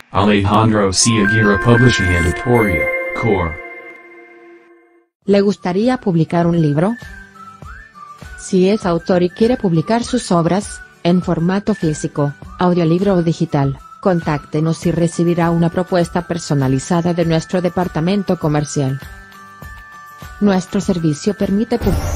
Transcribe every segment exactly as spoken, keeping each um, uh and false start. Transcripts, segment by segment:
Alejandro C. Aguirre Publishing Editorial, Core. ¿Le gustaría publicar un libro? Si es autor y quiere publicar sus obras, en formato físico, audiolibro o digital, contáctenos y recibirá una propuesta personalizada de nuestro departamento comercial. Nuestro servicio permite publicar.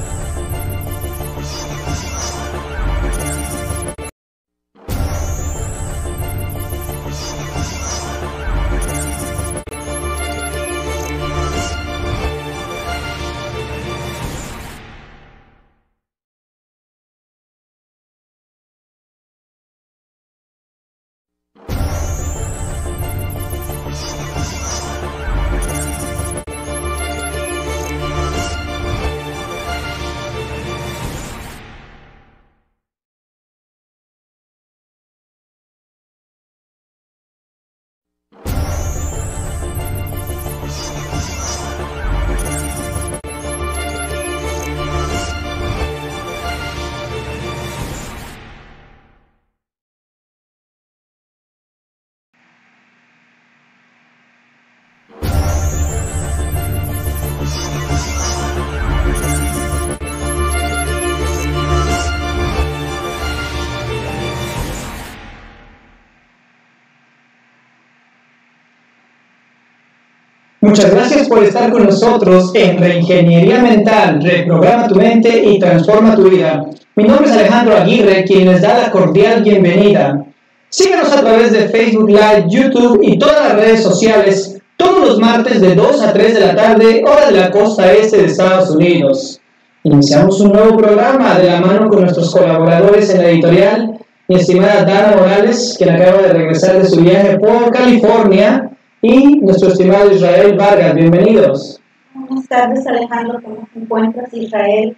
Muchas gracias por estar con nosotros en Reingeniería Mental, reprograma tu mente y transforma tu vida. Mi nombre es Alejandro Aguirre, quien les da la cordial bienvenida. Síguenos a través de Facebook Live, YouTube y todas las redes sociales, todos los martes de dos a tres de la tarde, hora de la costa este de Estados Unidos. Iniciamos un nuevo programa de la mano con nuestros colaboradores en la editorial, mi estimada Dana Morales, quien acaba de regresar de su viaje por California, y nuestro estimado Israel Vargas. Bienvenidos. Buenas tardes, Alejandro. ¿Cómo te encuentras, Israel?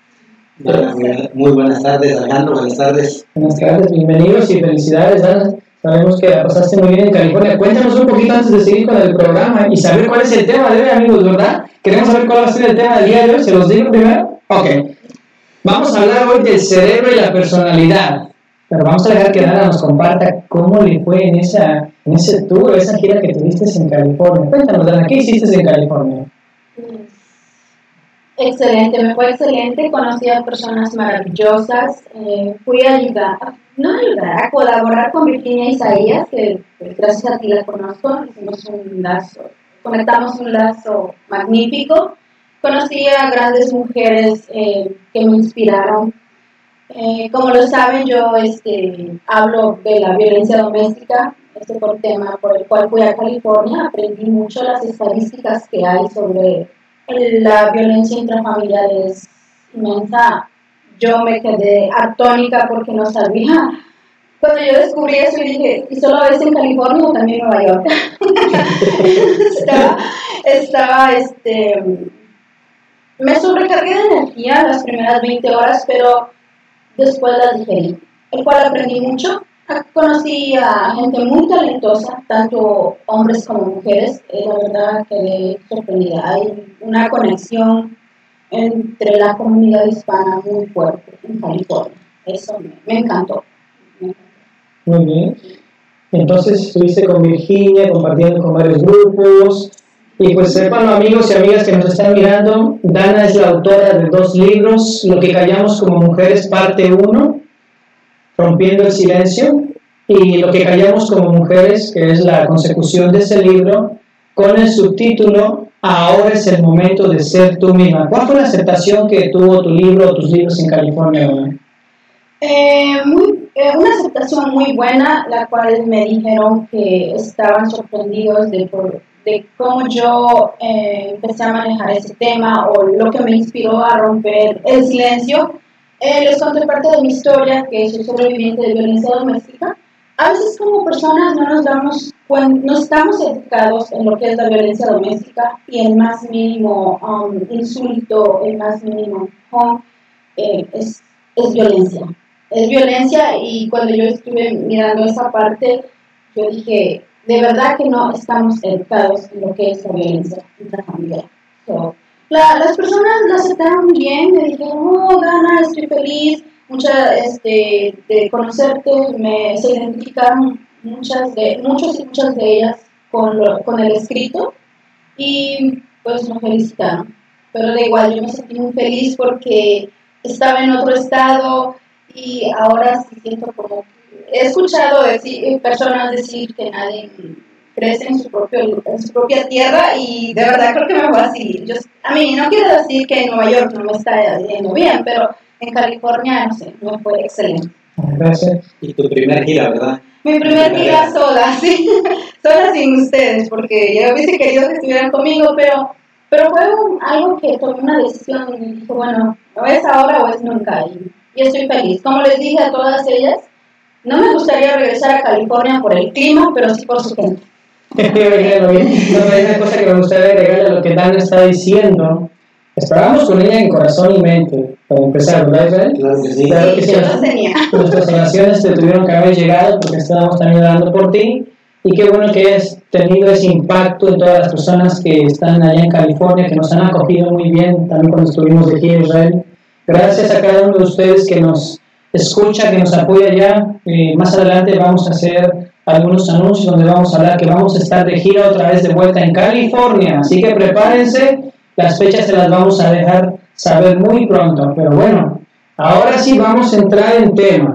Muy, muy buenas tardes, Alejandro. Buenas tardes. Buenas tardes, bienvenidos y felicidades, Ana. Sabemos que la pasaste muy bien en California. Cuéntanos un poquito antes de seguir con el programa y saber cuál es el tema de hoy, amigos, ¿verdad? Queremos saber cuál va a ser el tema del día de hoy. ¿Se los digo primero? Ok. Vamos a hablar hoy del cerebro y la personalidad. Pero vamos a dejar que Dana nos comparta cómo le fue en, esa, en ese tour, esa gira que tuviste en California. Cuéntanos, Dana, ¿qué hiciste en California? Excelente, me fue excelente. Conocí a personas maravillosas. Eh, fui a ayudar, no a ayudar, a colaborar con Virginia Isaías, que pues, gracias a ti la conozco. Hicimos un lazo, conectamos un lazo magnífico. Conocí a grandes mujeres eh, que me inspiraron. Eh, como lo saben, yo este, hablo de la violencia doméstica, este fue el tema por el cual fui a California. Aprendí mucho las estadísticas que hay sobre la violencia intrafamiliar, es inmensa. Yo me quedé atónica porque no sabía. Cuando yo descubrí eso y dije, ¿y solo ves en California o también en Nueva York? estaba, estaba, este, me sobrecargué de energía las primeras veinte horas, pero después las digerí, el cual aprendí mucho. Conocí a gente muy talentosa, tanto hombres como mujeres. Eh, la verdad quedé sorprendida. Hay una conexión entre la comunidad hispana muy fuerte en California. Eso me, me encantó. Muy bien. Entonces estuviste con Virginia, compartiendo con varios grupos. Y pues sepan, amigos y amigas que nos están mirando, Dana es la autora de dos libros, Lo que callamos como mujeres, parte uno, Rompiendo el silencio, y Lo que callamos como mujeres, que es la consecución de ese libro, con el subtítulo Ahora es el momento de ser tú misma. ¿Cuál fue la aceptación que tuvo tu libro o tus libros en California, Dana? Eh, muy, eh, una aceptación muy buena, la cual me dijeron que estaban sorprendidos de por de cómo yo eh, empecé a manejar ese tema o lo que me inspiró a romper el silencio. Eh, les conté parte de mi historia, que soy sobreviviente de violencia doméstica. A veces como personas no nos damos cuenta, no estamos educados en lo que es la violencia doméstica y el más mínimo um, insulto, el más mínimo um, eh, es, es violencia. Es violencia y cuando yo estuve mirando esa parte, yo dije, de verdad que no estamos educados en lo que es la violencia intrafamiliar. So, la, las personas lo aceptaron muy bien, me dijeron, oh, Dana, estoy feliz, mucha, este, de conocerte, me, se identificaron muchas de, muchos y muchas de ellas con, lo, con el escrito y pues me felicitaron. Pero da igual, yo me sentí muy feliz porque estaba en otro estado y ahora sí siento como... He escuchado decir, personas decir que nadie crece en su, propio, en su propia tierra y de verdad creo que me voy a seguir. Yo, a mí no quiero decir que en Nueva York no me está yendo bien, pero en California, no sé, me fue excelente. Gracias. Y tu primer gira, ¿verdad? Mi primer gira sola, sí, sola sin ustedes, porque yo hubiese querido que estuvieran conmigo, pero, pero fue un, algo que tomé una decisión y dije, bueno, o es ahora o es nunca, y, y estoy feliz. Como les dije a todas ellas, no me gustaría regresar a California por el clima, pero sí por su gente. No, hay una cosa que me gustaría agregarle a lo que Dan está diciendo. Esperamos con ella en corazón y mente, para empezar, ¿verdad, Israel? Claro que sí. Claro que sí. Yo lo tenía. Nuestras oraciones te tuvieron que haber llegado porque estábamos también orando por ti. Y qué bueno que hayas tenido ese impacto en todas las personas que están allá en California, que nos han acogido muy bien, también cuando estuvimos de aquí en Israel. Gracias a cada uno de ustedes que nos escucha, que nos apoya ya. Eh, más adelante vamos a hacer algunos anuncios donde vamos a hablar que vamos a estar de gira otra vez de vuelta en California. Así que prepárense, las fechas se las vamos a dejar saber muy pronto. Pero bueno, ahora sí vamos a entrar en tema.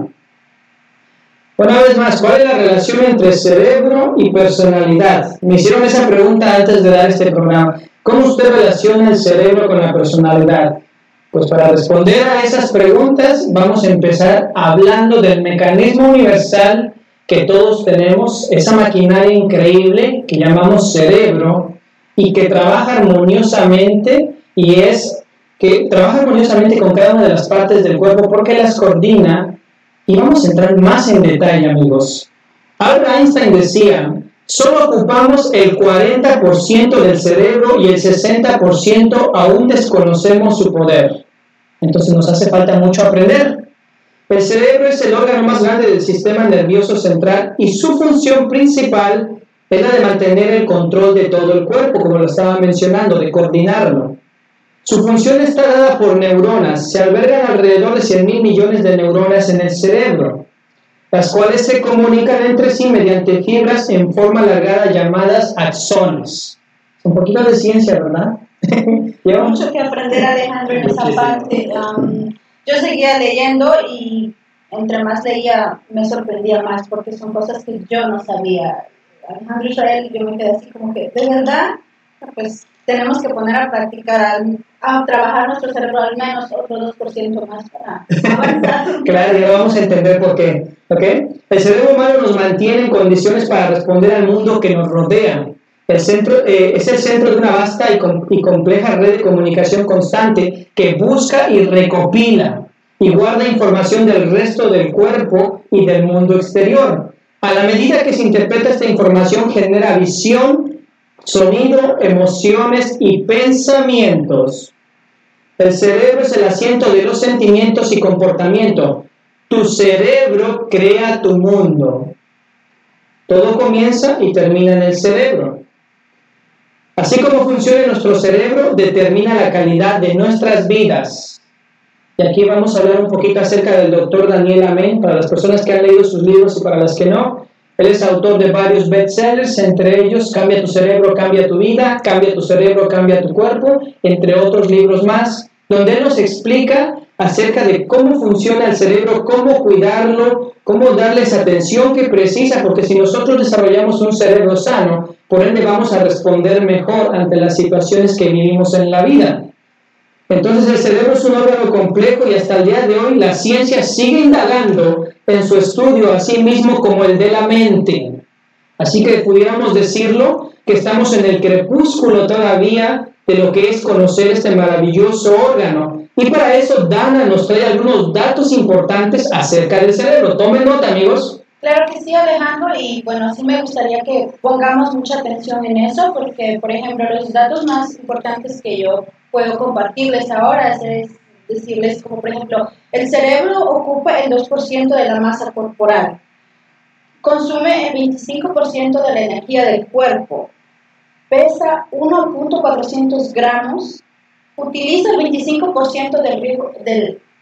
Una vez más, ¿cuál es la relación entre cerebro y personalidad? Me hicieron esa pregunta antes de dar este programa. ¿Cómo usted relaciona el cerebro con la personalidad? Pues para responder a esas preguntas vamos a empezar hablando del mecanismo universal que todos tenemos, esa maquinaria increíble que llamamos cerebro y que trabaja armoniosamente y es que trabaja armoniosamente con cada una de las partes del cuerpo porque las coordina. Y vamos a entrar más en detalle, amigos. Albert Einstein decía, solo ocupamos el cuarenta por ciento del cerebro y el sesenta por ciento aún desconocemos su poder. Entonces nos hace falta mucho aprender. El cerebro es el órgano más grande del sistema nervioso central y su función principal es la de mantener el control de todo el cuerpo, como lo estaba mencionando, de coordinarlo. Su función está dada por neuronas. Se albergan alrededor de cien mil millones de neuronas en el cerebro, las cuales se comunican entre sí mediante fibras en forma alargada llamadas axones. Un poquito de ciencia, ¿verdad? Hay mucho que aprender, Alejandro, en esa parte. Um, yo seguía leyendo y entre más leía me sorprendía más porque son cosas que yo no sabía. Alejandro Israel, yo me quedé así como que, ¿de verdad? Pues tenemos que poner a practicar, a, a trabajar nuestro cerebro al menos otro dos por ciento más para avanzar. Claro, ya vamos a entender por qué. ¿Okay? El cerebro humano nos mantiene en condiciones para responder al mundo que nos rodea. El centro, eh, es el centro de una vasta y, com y compleja red de comunicación constante que busca y recopila y guarda información del resto del cuerpo y del mundo exterior. A la medida que se interpreta esta información genera visión, sonido, emociones y pensamientos. El cerebro es el asiento de los sentimientos y comportamiento. Tu cerebro crea tu mundo. Todo comienza y termina en el cerebro. Así como funciona nuestro cerebro, determina la calidad de nuestras vidas. Y aquí vamos a hablar un poquito acerca del doctor Daniel Amen, para las personas que han leído sus libros y para las que no. Él es autor de varios bestsellers, entre ellos Cambia tu cerebro, cambia tu vida, Cambia tu cerebro, cambia tu cuerpo, entre otros libros más, donde él nos explica acerca de cómo funciona el cerebro, cómo cuidarlo, cómo darle esa atención que precisa, porque si nosotros desarrollamos un cerebro sano, por ende vamos a responder mejor ante las situaciones que vivimos en la vida. Entonces el cerebro es un órgano complejo y hasta el día de hoy la ciencia sigue indagando en su estudio, así mismo como el de la mente. Así que pudiéramos decirlo que estamos en el crepúsculo todavía de lo que es conocer este maravilloso órgano. Y para eso Dana nos trae algunos datos importantes acerca del cerebro. Tomen nota, amigos. Claro que sí, Alejandro, y bueno, sí me gustaría que pongamos mucha atención en eso, porque, por ejemplo, los datos más importantes que yo puedo compartirles ahora es decirles, como por ejemplo, el cerebro ocupa el dos por ciento de la masa corporal, consume el veinticinco por ciento de la energía del cuerpo, pesa uno punto cuatrocientos gramos, utiliza el veinticinco por ciento del, del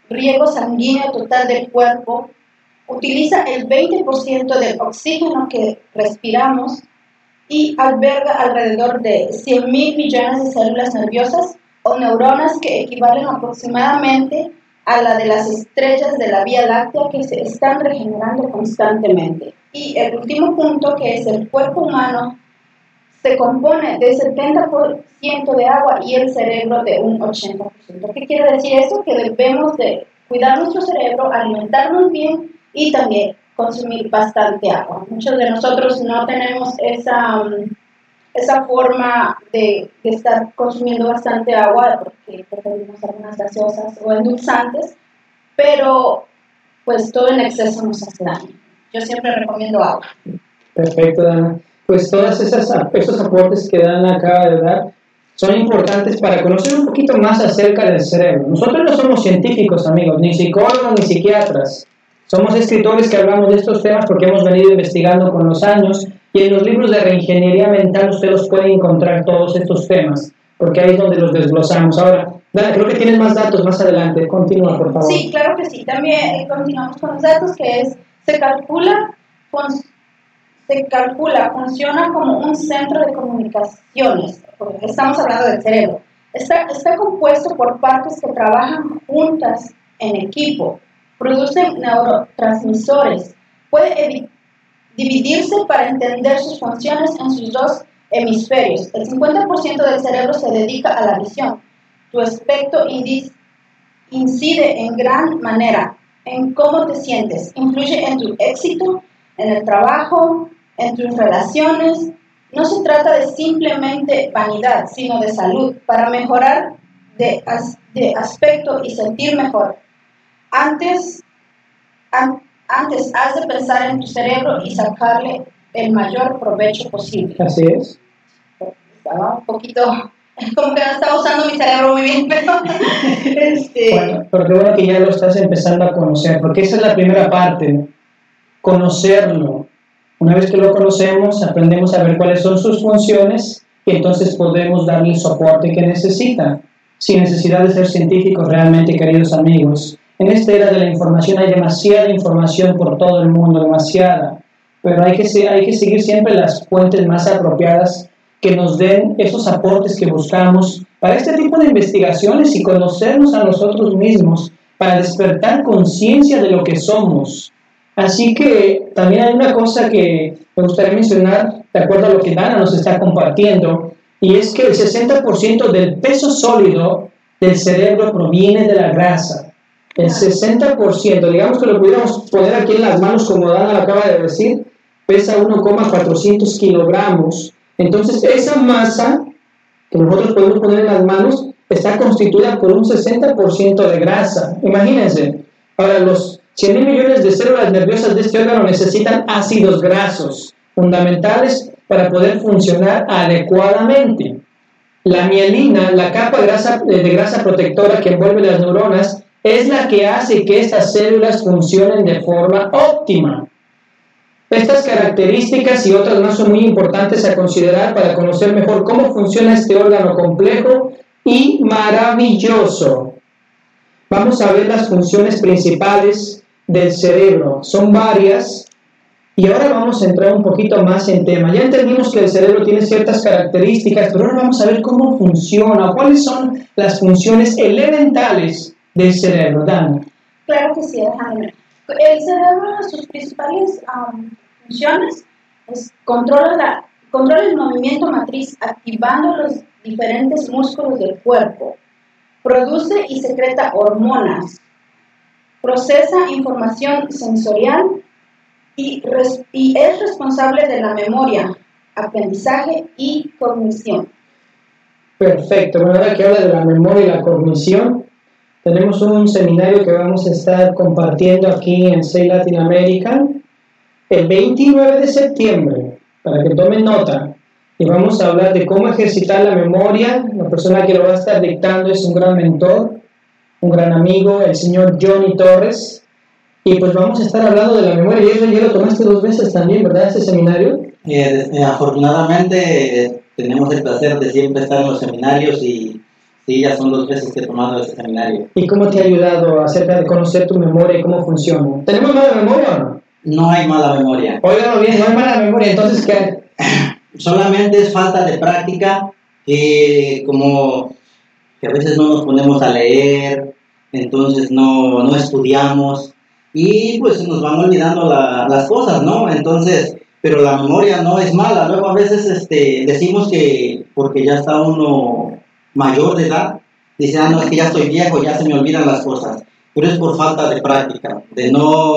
riego sanguíneo total del cuerpo, utiliza el veinte por ciento del oxígeno que respiramos y alberga alrededor de cien mil millones de células nerviosas o neuronas que equivalen aproximadamente a la de las estrellas de la Vía Láctea que se están regenerando constantemente. Y el último punto, que es el cuerpo humano, se compone de setenta por ciento de agua y el cerebro de un ochenta por ciento. ¿Qué quiere decir eso? Que debemos de cuidar nuestro cerebro, alimentarnos bien y también consumir bastante agua. Muchos de nosotros no tenemos esa, esa forma de, de estar consumiendo bastante agua porque preferimos algunas gaseosas o endulzantes, pero pues todo en exceso nos hace daño. Yo siempre recomiendo agua. Perfecto, Dana. Pues todos esos aportes que Dana acaba de dar son importantes para conocer un poquito más acerca del cerebro. Nosotros no somos científicos, amigos, ni psicólogos ni psiquiatras. Somos escritores que hablamos de estos temas porque hemos venido investigando con los años, y en los libros de reingeniería mental usted los puede encontrar todos estos temas, porque ahí es donde los desglosamos. Ahora, Dana, creo que tienes más datos más adelante. Continúa, por favor. Sí, claro que sí. También eh, continuamos con los datos, que es, se calcula, se calcula, funciona como un centro de comunicaciones, porque estamos hablando del cerebro. Está, está compuesto por partes que trabajan juntas en equipo, producen neurotransmisores, puede dividirse para entender sus funciones en sus dos hemisferios. El cincuenta por ciento del cerebro se dedica a la visión. Tu aspecto incide en gran manera en cómo te sientes, influye en tu éxito, en el trabajo, en tus relaciones. No se trata de simplemente vanidad, sino de salud, para mejorar de, as, de aspecto y sentir mejor. Antes, an, antes has de pensar en tu cerebro y sacarle el mayor provecho posible. Así es. Estaba un poquito, como que no estaba usando mi cerebro muy bien, pero... este... Bueno, pero qué bueno que ya lo estás empezando a conocer, porque esa es la primera parte, conocerlo. Una vez que lo conocemos, aprendemos a ver cuáles son sus funciones y entonces podemos darle el soporte que necesita, sin necesidad de ser científicos realmente, queridos amigos. En esta era de la información hay demasiada información por todo el mundo, demasiada, pero hay que, hay que seguir siempre las fuentes más apropiadas que nos den esos aportes que buscamos para este tipo de investigaciones y conocernos a nosotros mismos, para despertar conciencia de lo que somos. Así que también hay una cosa que me gustaría mencionar, de acuerdo a lo que Dana nos está compartiendo, y es que el sesenta por ciento del peso sólido del cerebro proviene de la grasa. El sesenta por ciento, digamos que lo pudiéramos poner aquí en las manos, como Dana lo acaba de decir, pesa uno coma cuatrocientos kilogramos. Entonces, esa masa que nosotros podemos poner en las manos está constituida por un sesenta por ciento de grasa. Imagínense, ahora los cien mil millones de células nerviosas de este órgano necesitan ácidos grasos fundamentales para poder funcionar adecuadamente. La mielina, la capa grasa, de grasa protectora que envuelve las neuronas, es la que hace que estas células funcionen de forma óptima. Estas características y otras más son muy importantes a considerar para conocer mejor cómo funciona este órgano complejo y maravilloso. Vamos a ver las funciones principales del cerebro. Son varias y ahora vamos a entrar un poquito más en tema. Ya entendimos que el cerebro tiene ciertas características, pero ahora vamos a ver cómo funciona, cuáles son las funciones elementales del cerebro. Dana. Claro que sí, Alejandro. El cerebro, sus principales um, funciones, es controla, la, controla el movimiento matriz activando los diferentes músculos del cuerpo, produce y secreta hormonas, procesa información sensorial y, res, y es responsable de la memoria, aprendizaje y cognición. Perfecto. Bueno, ahora que habla de la memoria y la cognición, tenemos un seminario que vamos a estar compartiendo aquí en S E I Latinoamérica el veintinueve de septiembre, para que tomen nota. Y vamos a hablar de cómo ejercitar la memoria. La persona que lo va a estar dictando es un gran mentor, un gran amigo, el señor Johnny Torres. Y pues vamos a estar hablando de la memoria. Y eso ya lo tomaste dos veces también, ¿verdad? Ese seminario. Eh, eh, afortunadamente eh, tenemos el placer de siempre estar en los seminarios y Sí, ya son dos veces que he tomado este seminario. ¿Y cómo te ha ayudado acerca de conocer tu memoria y cómo funciona? ¿Tenemos mala memoria o no? No hay mala memoria. Óigalo bien, no hay mala memoria, entonces ¿qué? Solamente es falta de práctica, que como que a veces no nos ponemos a leer, entonces no, no estudiamos y pues nos van olvidando la, las cosas, ¿no? Entonces, pero la memoria no es mala. Luego a veces este, decimos que porque ya está uno mayor de edad, dice, ah, no, es que ya estoy viejo, ya se me olvidan las cosas, pero es por falta de práctica, de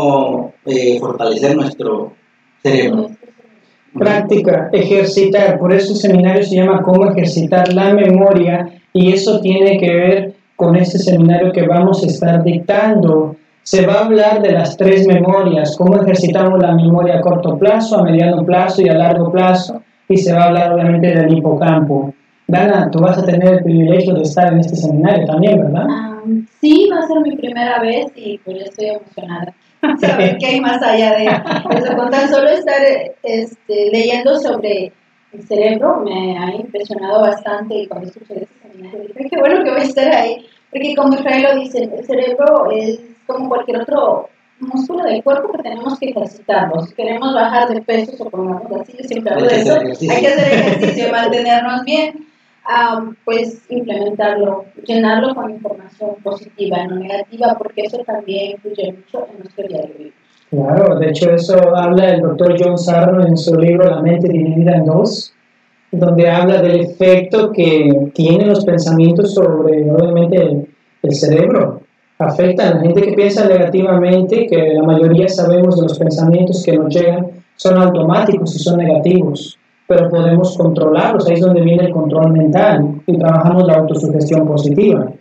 no eh, fortalecer nuestro cerebro. Práctica, ejercitar, por eso el seminario se llama Cómo ejercitar la memoria, y eso tiene que ver con este seminario que vamos a estar dictando. Se va a hablar de las tres memorias, cómo ejercitamos la memoria a corto plazo, a mediano plazo y a largo plazo, y se va a hablar obviamente del hipocampo. Dana, tú vas a tener el privilegio de estar en este seminario también, ¿verdad? Um, sí, va a ser mi primera vez y pues yo estoy emocionada. Saber qué hay más allá de eso. Con tan solo estar este, leyendo sobre el cerebro me ha impresionado bastante, y cuando escuché este seminario dije, qué bueno que voy a estar ahí, porque como Israel lo dice, el cerebro es como cualquier otro músculo del cuerpo que tenemos que ejercitarlo. Si queremos bajar de peso, supongamos así, yo siempre hablo de eso, hay que hacer ejercicio y mantenernos bien. Um, pues implementarlo, llenarlo con información positiva, no negativa, porque eso también influye mucho en nuestro diario vivir. Claro, de hecho eso habla el doctor John Sarno en su libro La mente dividida en dos, donde habla del efecto que tienen los pensamientos sobre, obviamente, el, el cerebro. Afectan a la gente que piensa negativamente, que la mayoría sabemos de los pensamientos que nos llegan, son automáticos y son negativos, pero podemos controlarlos. Ahí es donde viene el control mental y trabajamos la autosugestión positiva.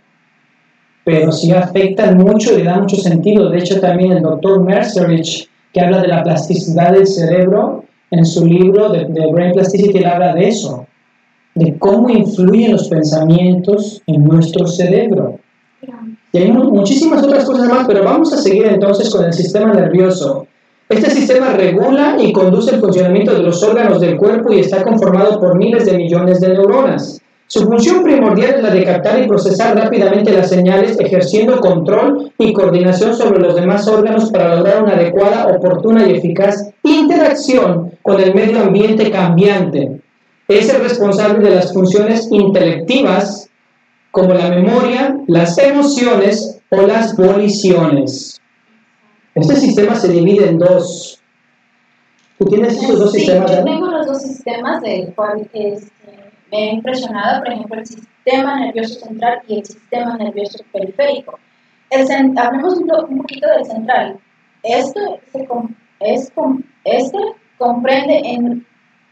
Pero sí afectan mucho y le da mucho sentido. De hecho, también el doctor Mercerich, que habla de la plasticidad del cerebro, en su libro de, de Brain Plasticity, él habla de eso, de cómo influyen los pensamientos en nuestro cerebro. Y hay muchísimas otras cosas más, pero vamos a seguir entonces con el sistema nervioso. Este sistema regula y conduce el funcionamiento de los órganos del cuerpo y está conformado por miles de millones de neuronas. Su función primordial es la de captar y procesar rápidamente las señales, ejerciendo control y coordinación sobre los demás órganos para lograr una adecuada, oportuna y eficaz interacción con el medio ambiente cambiante. Es el responsable de las funciones intelectivas, como la memoria, las emociones o las voliciones. Este sistema se divide en dos. ¿Tú tienes esos dos sí, sistemas? Yo ¿verdad? tengo los dos sistemas, del cual este, me ha impresionado, por ejemplo, el sistema nervioso central y el sistema nervioso periférico. El cent- hablemos un, un poquito del central. Este, se com- es com- este comprende en,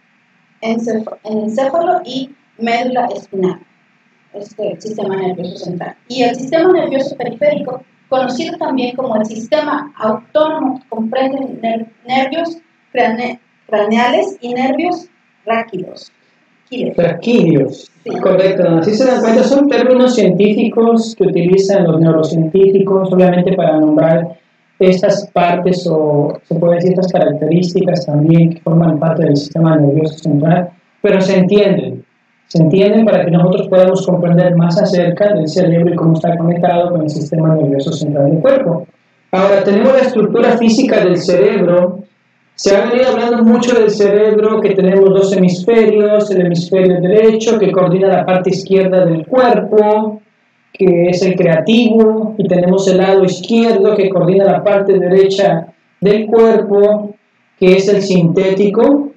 en, en encéfalo y médula espinal, este sistema nervioso central. Y el sistema nervioso periférico, conocido también como el sistema autónomo, comprende ner nervios crane craneales y nervios raquídeos. Raquídeos, Sí. Correcto. Así se dan cuenta, son términos científicos que utilizan los neurocientíficos, obviamente para nombrar estas partes, o se puede decir estas características también que forman parte del sistema nervioso central, pero se entienden. Se entienden para que nosotros podamos comprender más acerca del cerebro y cómo está conectado con el sistema nervioso central del cuerpo. Ahora, tenemos la estructura física del cerebro. Se ha venido hablando mucho del cerebro, que tenemos dos hemisferios, el hemisferio derecho, que coordina la parte izquierda del cuerpo, que es el creativo, y tenemos el lado izquierdo, que coordina la parte derecha del cuerpo, que es el sintético,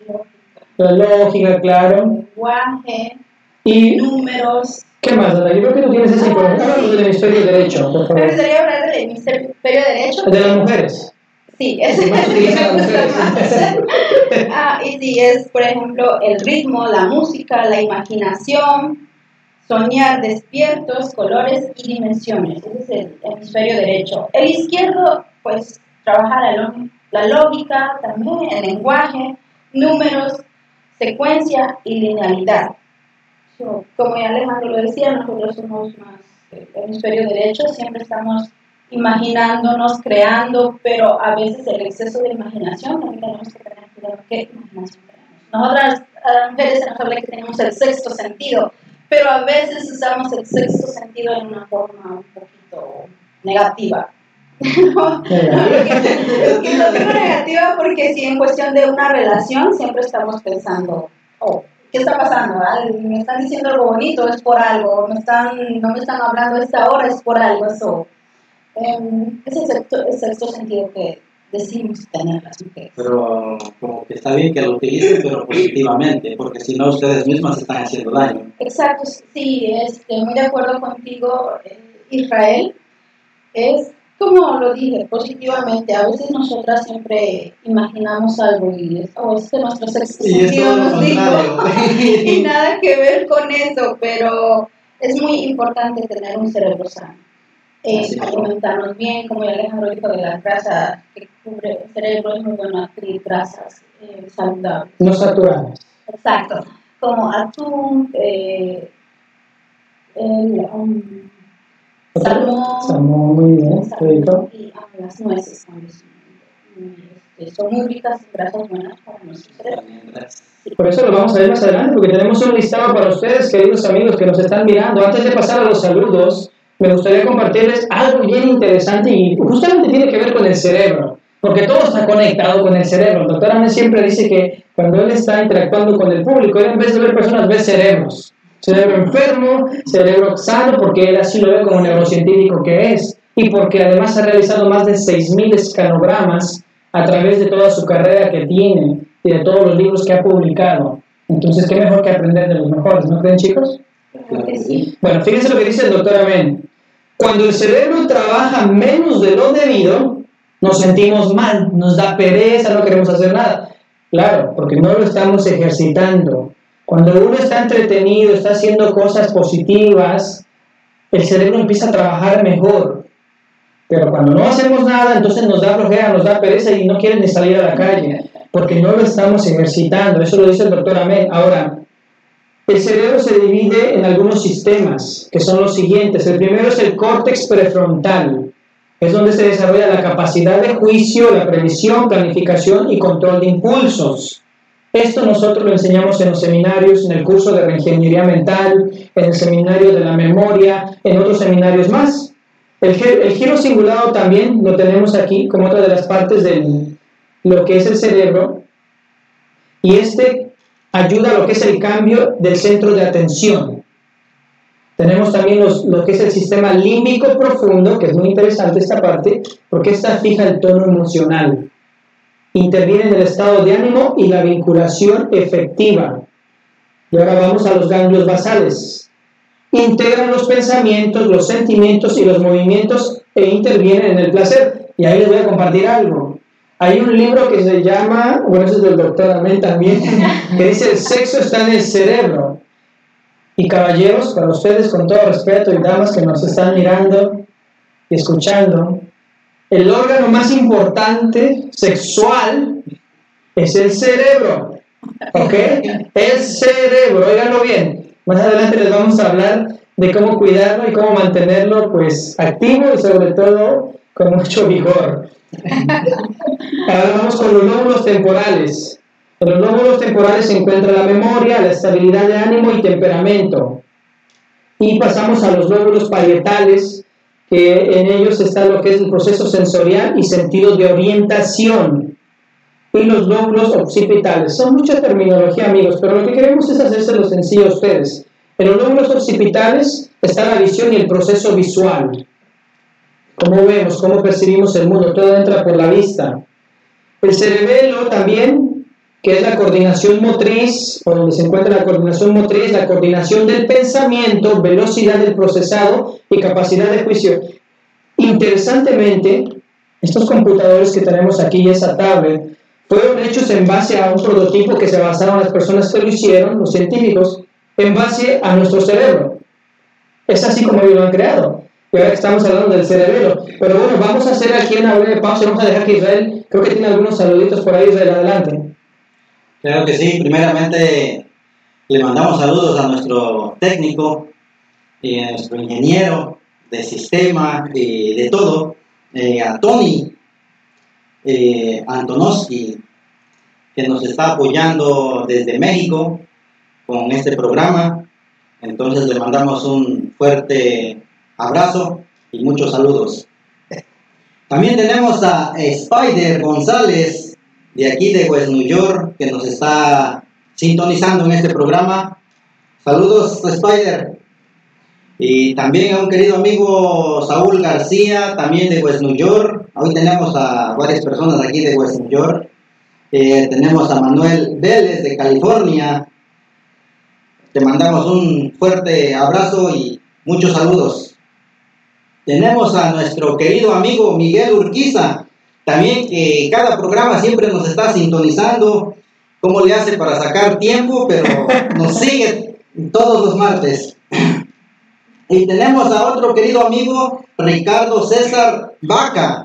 la lógica, claro. Lenguaje, Y números. ¿qué más, Ana? Yo creo que tú tienes esa información. Ah, sí. Del hemisferio derecho, por Me favor. gustaría hablar del hemisferio derecho. De las mujeres. Sí, ese Más es el que utilizan me las gusta mujeres. más. Ah, y sí, es, por ejemplo, el ritmo, la música, la imaginación, soñar despiertos, colores y dimensiones. Ese es el hemisferio derecho. El izquierdo, pues, trabaja la, la lógica, también el lenguaje, números, secuencia y linealidad. So, como ya Alejandro lo decía, nosotros somos más el hemisferio derecho, siempre estamos imaginándonos, creando, pero a veces el exceso de imaginación también tenemos que tener cuidado qué imaginación tenemos. Nosotras, a las mujeres, se nos habla que tenemos el sexto sentido, pero a veces usamos el sexto sentido en una forma un poquito negativa. No, es que lo digo negativa porque si en cuestión de una relación siempre estamos pensando, oh, ¿qué está pasando? ¿Vale? Me están diciendo algo bonito, es por algo, me están, no me están hablando a esta hora, es por algo. Eso um, es el sexto, el sexto sentido que decimos tener las mujeres. Pero como que está bien que lo utilicen, pero positivamente, porque si no ustedes mismas están haciendo daño. Exacto, sí, este, muy de acuerdo contigo, eh, Israel. Es como lo dije, positivamente. A veces nosotras siempre imaginamos algo y es, oh, es que nuestro sexto sentido nos dijo y nada que ver con eso, pero es muy importante tener un cerebro sano. Eh, alimentarnos bien, como ya Alejandro dijo, de las grasas que cubre el cerebro, es muy bueno adquirir grasas eh, saludables. No saturadas. Exacto, como atún, eh, el... Um, salmón, salmón, muy bien, salmón y ah, las nueces también este, son muy ricas y grasas buenas para nuestro cerebro. Por eso lo vamos a ver más adelante, porque tenemos un listado para ustedes, queridos amigos que nos están mirando. Antes de pasar a los saludos, me gustaría compartirles algo bien interesante y justamente tiene que ver con el cerebro, porque todo está conectado con el cerebro. El doctor Amén siempre dice que cuando él está interactuando con el público, él en vez de ver personas, ve cerebros. Cerebro enfermo, cerebro sano, porque él así lo ve como neurocientífico que es, y porque además ha realizado más de seis mil escanogramas a través de toda su carrera que tiene y de todos los libros que ha publicado. Entonces, ¿qué mejor que aprender de los mejores? ¿No creen, chicos? Claro que sí. Bueno, fíjense lo que dice el doctor Amén. Cuando el cerebro trabaja menos de lo debido, nos sentimos mal, nos da pereza, no queremos hacer nada. Claro, porque no lo estamos ejercitando. Cuando uno está entretenido, está haciendo cosas positivas, el cerebro empieza a trabajar mejor. Pero cuando no hacemos nada, entonces nos da flojera, nos da pereza y no quieren ni salir a la calle, porque no lo estamos ejercitando. Eso lo dice el doctor Amén. Ahora, el cerebro se divide en algunos sistemas, que son los siguientes. El primero es el córtex prefrontal. Es donde se desarrolla la capacidad de juicio, la previsión, planificación y control de impulsos. Esto nosotros lo enseñamos en los seminarios, en el curso de reingeniería mental, en el seminario de la memoria, en otros seminarios más. El, el giro cingulado también lo tenemos aquí como otra de las partes de lo que es el cerebro. Y este ayuda a lo que es el cambio del centro de atención. Tenemos también los, lo que es el sistema límbico profundo, que es muy interesante esta parte, porque esta fija el tono emocional. Interviene en el estado de ánimo y la vinculación efectiva. Y ahora vamos a los ganglios basales. Integran los pensamientos, los sentimientos y los movimientos e intervienen en el placer. Y ahí les voy a compartir algo. Hay un libro que se llama, bueno, ese es del doctor Amén también, que dice: el sexo está en el cerebro. Y caballeros, para ustedes, con todo respeto, y damas que nos están mirando y escuchando, el órgano más importante sexual es el cerebro, ¿ok? El cerebro, óiganlo bien. Más adelante les vamos a hablar de cómo cuidarlo y cómo mantenerlo, pues, activo y sobre todo con mucho vigor. Ahora vamos con los lóbulos temporales. En los lóbulos temporales se encuentra la memoria, la estabilidad de ánimo y temperamento. Y pasamos a los lóbulos parietales, que en ellos está lo que es el proceso sensorial y sentido de orientación. Y los lóbulos occipitales. Son mucha terminología, amigos, pero lo que queremos es hacérselo sencillo a ustedes. En los lóbulos occipitales está la visión y el proceso visual. Cómo vemos, cómo percibimos el mundo, todo entra por la vista. El cerebelo también, que es la coordinación motriz, o donde se encuentra la coordinación motriz, la coordinación del pensamiento, velocidad del procesado y capacidad de juicio. Interesantemente, estos computadores que tenemos aquí y esa tablet fueron hechos en base a un prototipo que se basaron las personas que lo hicieron, los científicos, en base a nuestro cerebro. Es así como ellos lo han creado. Y ahora estamos hablando del cerebelo. Pero bueno, vamos a hacer aquí una breve pausa y vamos a dejar que Israel, creo que tiene algunos saluditos por ahí, Israel, adelante. Claro que sí. Primeramente le mandamos saludos a nuestro técnico y a nuestro ingeniero de sistema y de todo, eh, a Tony eh, Antonovsky, que nos está apoyando desde México con este programa. Entonces le mandamos un fuerte abrazo y muchos saludos. También tenemos a Spider González, de aquí de West New York, que nos está sintonizando en este programa. Saludos, Spider. Y también a un querido amigo Saúl García, también de West New York. Hoy tenemos a varias personas aquí de West New York. Eh, tenemos a Manuel Vélez de California. Te mandamos un fuerte abrazo y muchos saludos. Tenemos a nuestro querido amigo Miguel Urquiza, también que cada programa siempre nos está sintonizando. ¿Cómo le hace para sacar tiempo? Pero nos sigue todos los martes. Y tenemos a otro querido amigo, Ricardo César Vaca.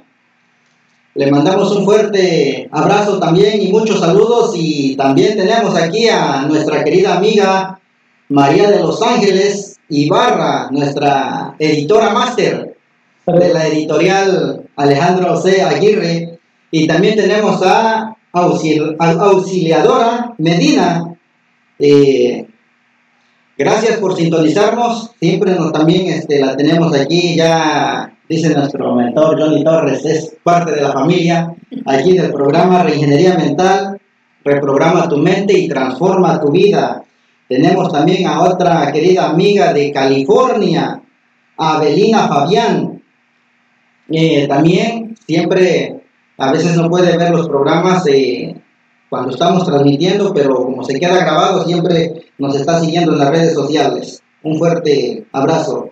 Le mandamos un fuerte abrazo también y muchos saludos. Y también tenemos aquí a nuestra querida amiga María de Los Ángeles Ibarra, nuestra editora máster de la editorial Alejandro C. Aguirre. Y también tenemos a auxil- Auxiliadora Medina. Eh, Gracias por sintonizarnos, siempre nos, también este, la tenemos aquí, ya dice nuestro mentor Johnny Torres, es parte de la familia, aquí del programa Reingeniería Mental, reprograma tu mente y transforma tu vida. Tenemos también a otra querida amiga de California, Abelina Fabián, eh, también siempre, a veces no puede ver los programas eh, cuando estamos transmitiendo, pero como se queda grabado, siempre nos está siguiendo en las redes sociales. Un fuerte abrazo.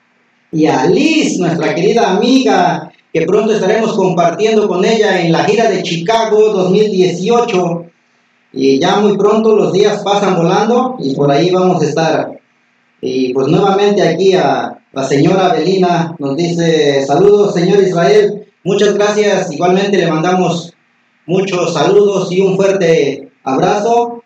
Y a Liz, nuestra querida amiga, que pronto estaremos compartiendo con ella en la gira de Chicago dos mil dieciocho. Y ya muy pronto los días pasan volando y por ahí vamos a estar. Y pues nuevamente aquí a la señora Belina nos dice: saludos, señor Israel, muchas gracias. Igualmente le mandamos muchos saludos y un fuerte abrazo.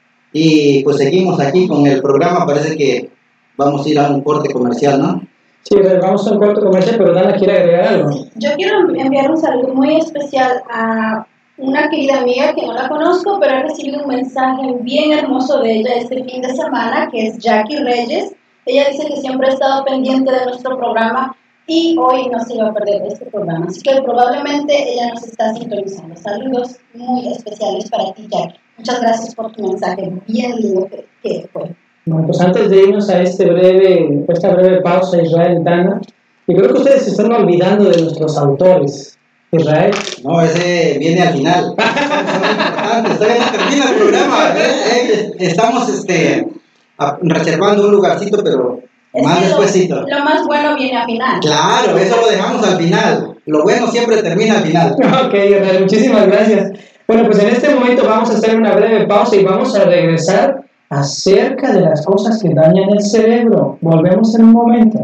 Y pues seguimos aquí con el programa. Parece que vamos a ir a un corte comercial, ¿no? Sí, vamos a un corte comercial, pero Dana quiere agregar algo. Yo quiero enviar un saludo muy especial a una querida amiga que no la conozco, pero he recibido un mensaje bien hermoso de ella este fin de semana, que es Jackie Reyes. Ella dice que siempre ha estado pendiente de nuestro programa y hoy no se iba a perder este programa. Así que probablemente ella nos está sintonizando. Saludos muy especiales para ti, Jackie. Muchas gracias por tu mensaje bien lindo que, que fue. Bueno, pues antes de irnos a este breve, esta breve pausa, Israel, Dana, y creo que ustedes se están olvidando de nuestros autores. Israel. No, ese viene al final. Son importantes. Todavía no termina el programa. Eh, eh, estamos este, a, reservando un lugarcito, pero es más despuésito. Lo, lo más bueno viene al final. Claro, eso lo dejamos al final. Lo bueno siempre termina al final. Ok, Israel, muchísimas gracias. Bueno, pues en este momento vamos a hacer una breve pausa y vamos a regresar acerca de las cosas que dañan el cerebro. Volvemos en un momento.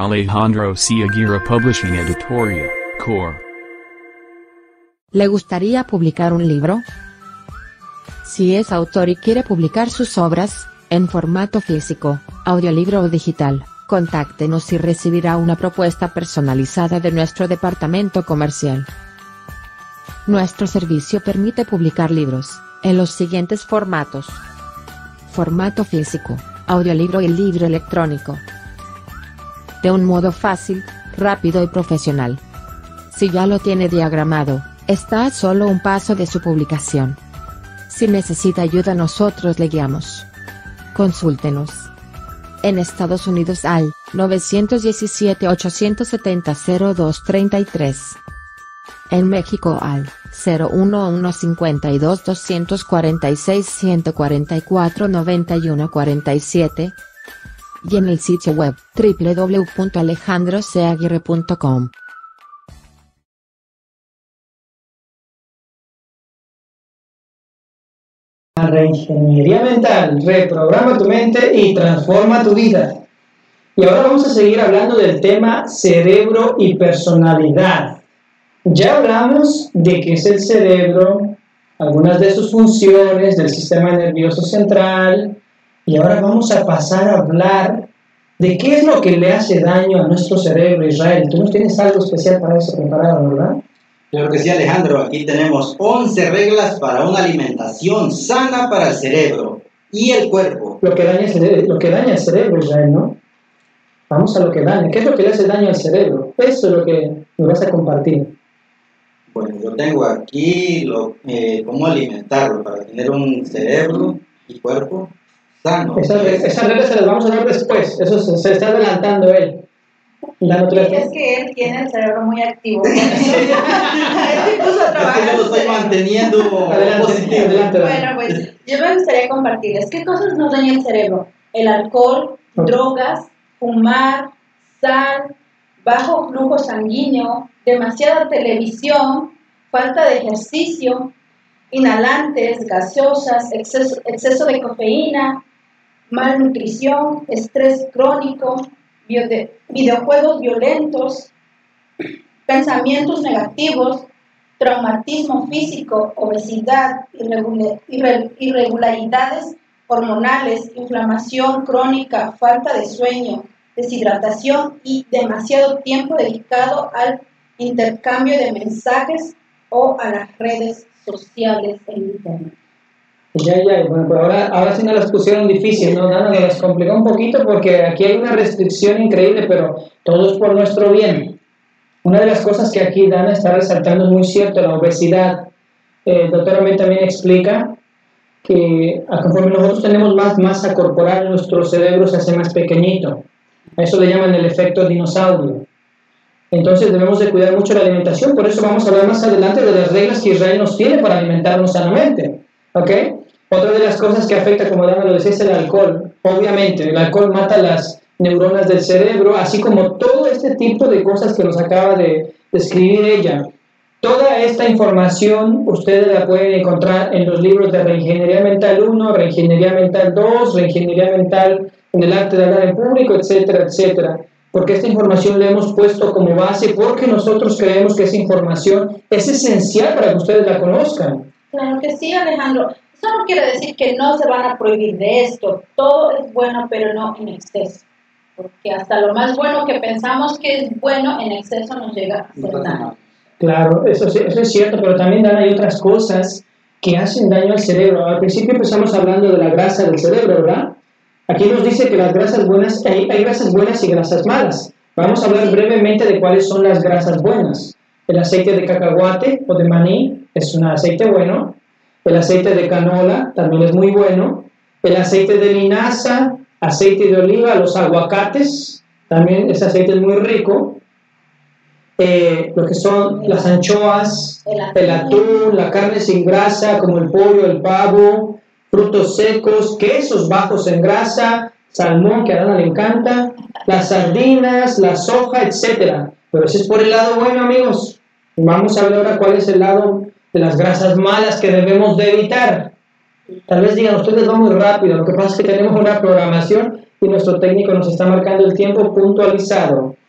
Alejandro C. Aguirre Publishing Editorial, Core. ¿Le gustaría publicar un libro? Si es autor y quiere publicar sus obras, en formato físico, audiolibro o digital, contáctenos y recibirá una propuesta personalizada de nuestro departamento comercial. Nuestro servicio permite publicar libros, en los siguientes formatos: formato físico, audiolibro y libro electrónico. De un modo fácil, rápido y profesional. Si ya lo tiene diagramado, está a solo un paso de su publicación. Si necesita ayuda, nosotros le guiamos. Consúltenos. En Estados Unidos al nueve uno siete, ocho siete cero, cero dos tres tres. En México al cero uno uno cinco dos, dos cuatro seis, uno cuatro cuatro, nueve uno cuatro siete. Y en el sitio web w w w punto alejandro c aguirre punto com. Reingeniería mental, reprograma tu mente y transforma tu vida. Y ahora vamos a seguir hablando del tema cerebro y personalidad. Ya hablamos de qué es el cerebro, algunas de sus funciones del sistema nervioso central, y ahora vamos a pasar a hablar de qué es lo que le hace daño a nuestro cerebro, Israel. Tú nos tienes algo especial para eso preparado, ¿verdad? Claro que sí, Alejandro. Aquí tenemos once reglas para una alimentación sana para el cerebro y el cuerpo. Lo que daña el cerebro, lo que daña el cerebro, Israel, ¿no? Vamos a lo que daña. ¿Qué es lo que le hace daño al cerebro? Eso es lo que nos vas a compartir. Bueno, yo tengo aquí lo, eh, cómo alimentarlo para tener un cerebro y cuerpo sano. Esas esa reglas se las vamos a dar después. Eso se, se está adelantando él. Es que él tiene el cerebro muy activo. Él se puso a trabajar. Es que yo lo estoy manteniendo positivo. Bueno, pues yo me gustaría compartirles qué cosas nos daña el cerebro. El alcohol, okay. drogas, fumar, sal, bajo flujo sanguíneo, demasiada televisión, falta de ejercicio, inhalantes, gaseosas, exceso, exceso de cafeína, malnutrición, estrés crónico, videojuegos violentos, pensamientos negativos, traumatismo físico, obesidad, irregularidades hormonales, inflamación crónica, falta de sueño, deshidratación y demasiado tiempo dedicado al intercambio de mensajes o a las redes sociales en internet. Ya, ya, bueno, pues ahora, ahora sí nos las pusieron difícil, ¿no? Dana, nos las complicó un poquito porque aquí hay una restricción increíble, pero todo es por nuestro bien. Una de las cosas que aquí Dana está resaltando es muy cierto, la obesidad. Eh, el doctor Amén también explica que conforme nosotros tenemos más masa corporal, nuestro cerebro se hace más pequeñito. A eso le llaman el efecto dinosaurio. Entonces debemos de cuidar mucho la alimentación, por eso vamos a hablar más adelante de las reglas que Israel nos tiene para alimentarnos sanamente. ¿Ok? Otra de las cosas que afecta, como Dana lo decía, es el alcohol. Obviamente, el alcohol mata las neuronas del cerebro, así como todo este tipo de cosas que nos acaba de describir ella. Toda esta información ustedes la pueden encontrar en los libros de Reingeniería Mental uno, Reingeniería Mental dos, Reingeniería Mental en el arte de hablar en público, etcétera, etcétera. Porque esta información la hemos puesto como base porque nosotros creemos que esa información es esencial para que ustedes la conozcan. Claro que sí, Alejandro. Eso no quiere decir que no se van a prohibir de esto. Todo es bueno, pero no en exceso. Porque hasta lo más bueno que pensamos que es bueno, en exceso nos llega a hacer daño. Claro, eso, eso es cierto, pero también Dan, hay otras cosas que hacen daño al cerebro. Al principio empezamos hablando de la grasa del cerebro, ¿verdad? Aquí nos dice que las grasas buenas, hay, hay grasas buenas y grasas malas. Vamos a hablar brevemente de cuáles son las grasas buenas. El aceite de cacahuate o de maní es un aceite bueno. El aceite de canola también es muy bueno. El aceite de linaza, aceite de oliva, los aguacates, también ese aceite es muy rico. Eh, lo que son las anchoas, el atún, la carne sin grasa como el pollo, el pavo, frutos secos, quesos bajos en grasa, salmón que a Dana le encanta, las sardinas, la soja, etcétera. Pero ese es por el lado bueno, amigos. Vamos a ver ahora cuál es el lado de las grasas malas que debemos de evitar. Tal vez digan, ustedes van muy rápido, lo que pasa es que tenemos una programación y nuestro técnico nos está marcando el tiempo puntualizado.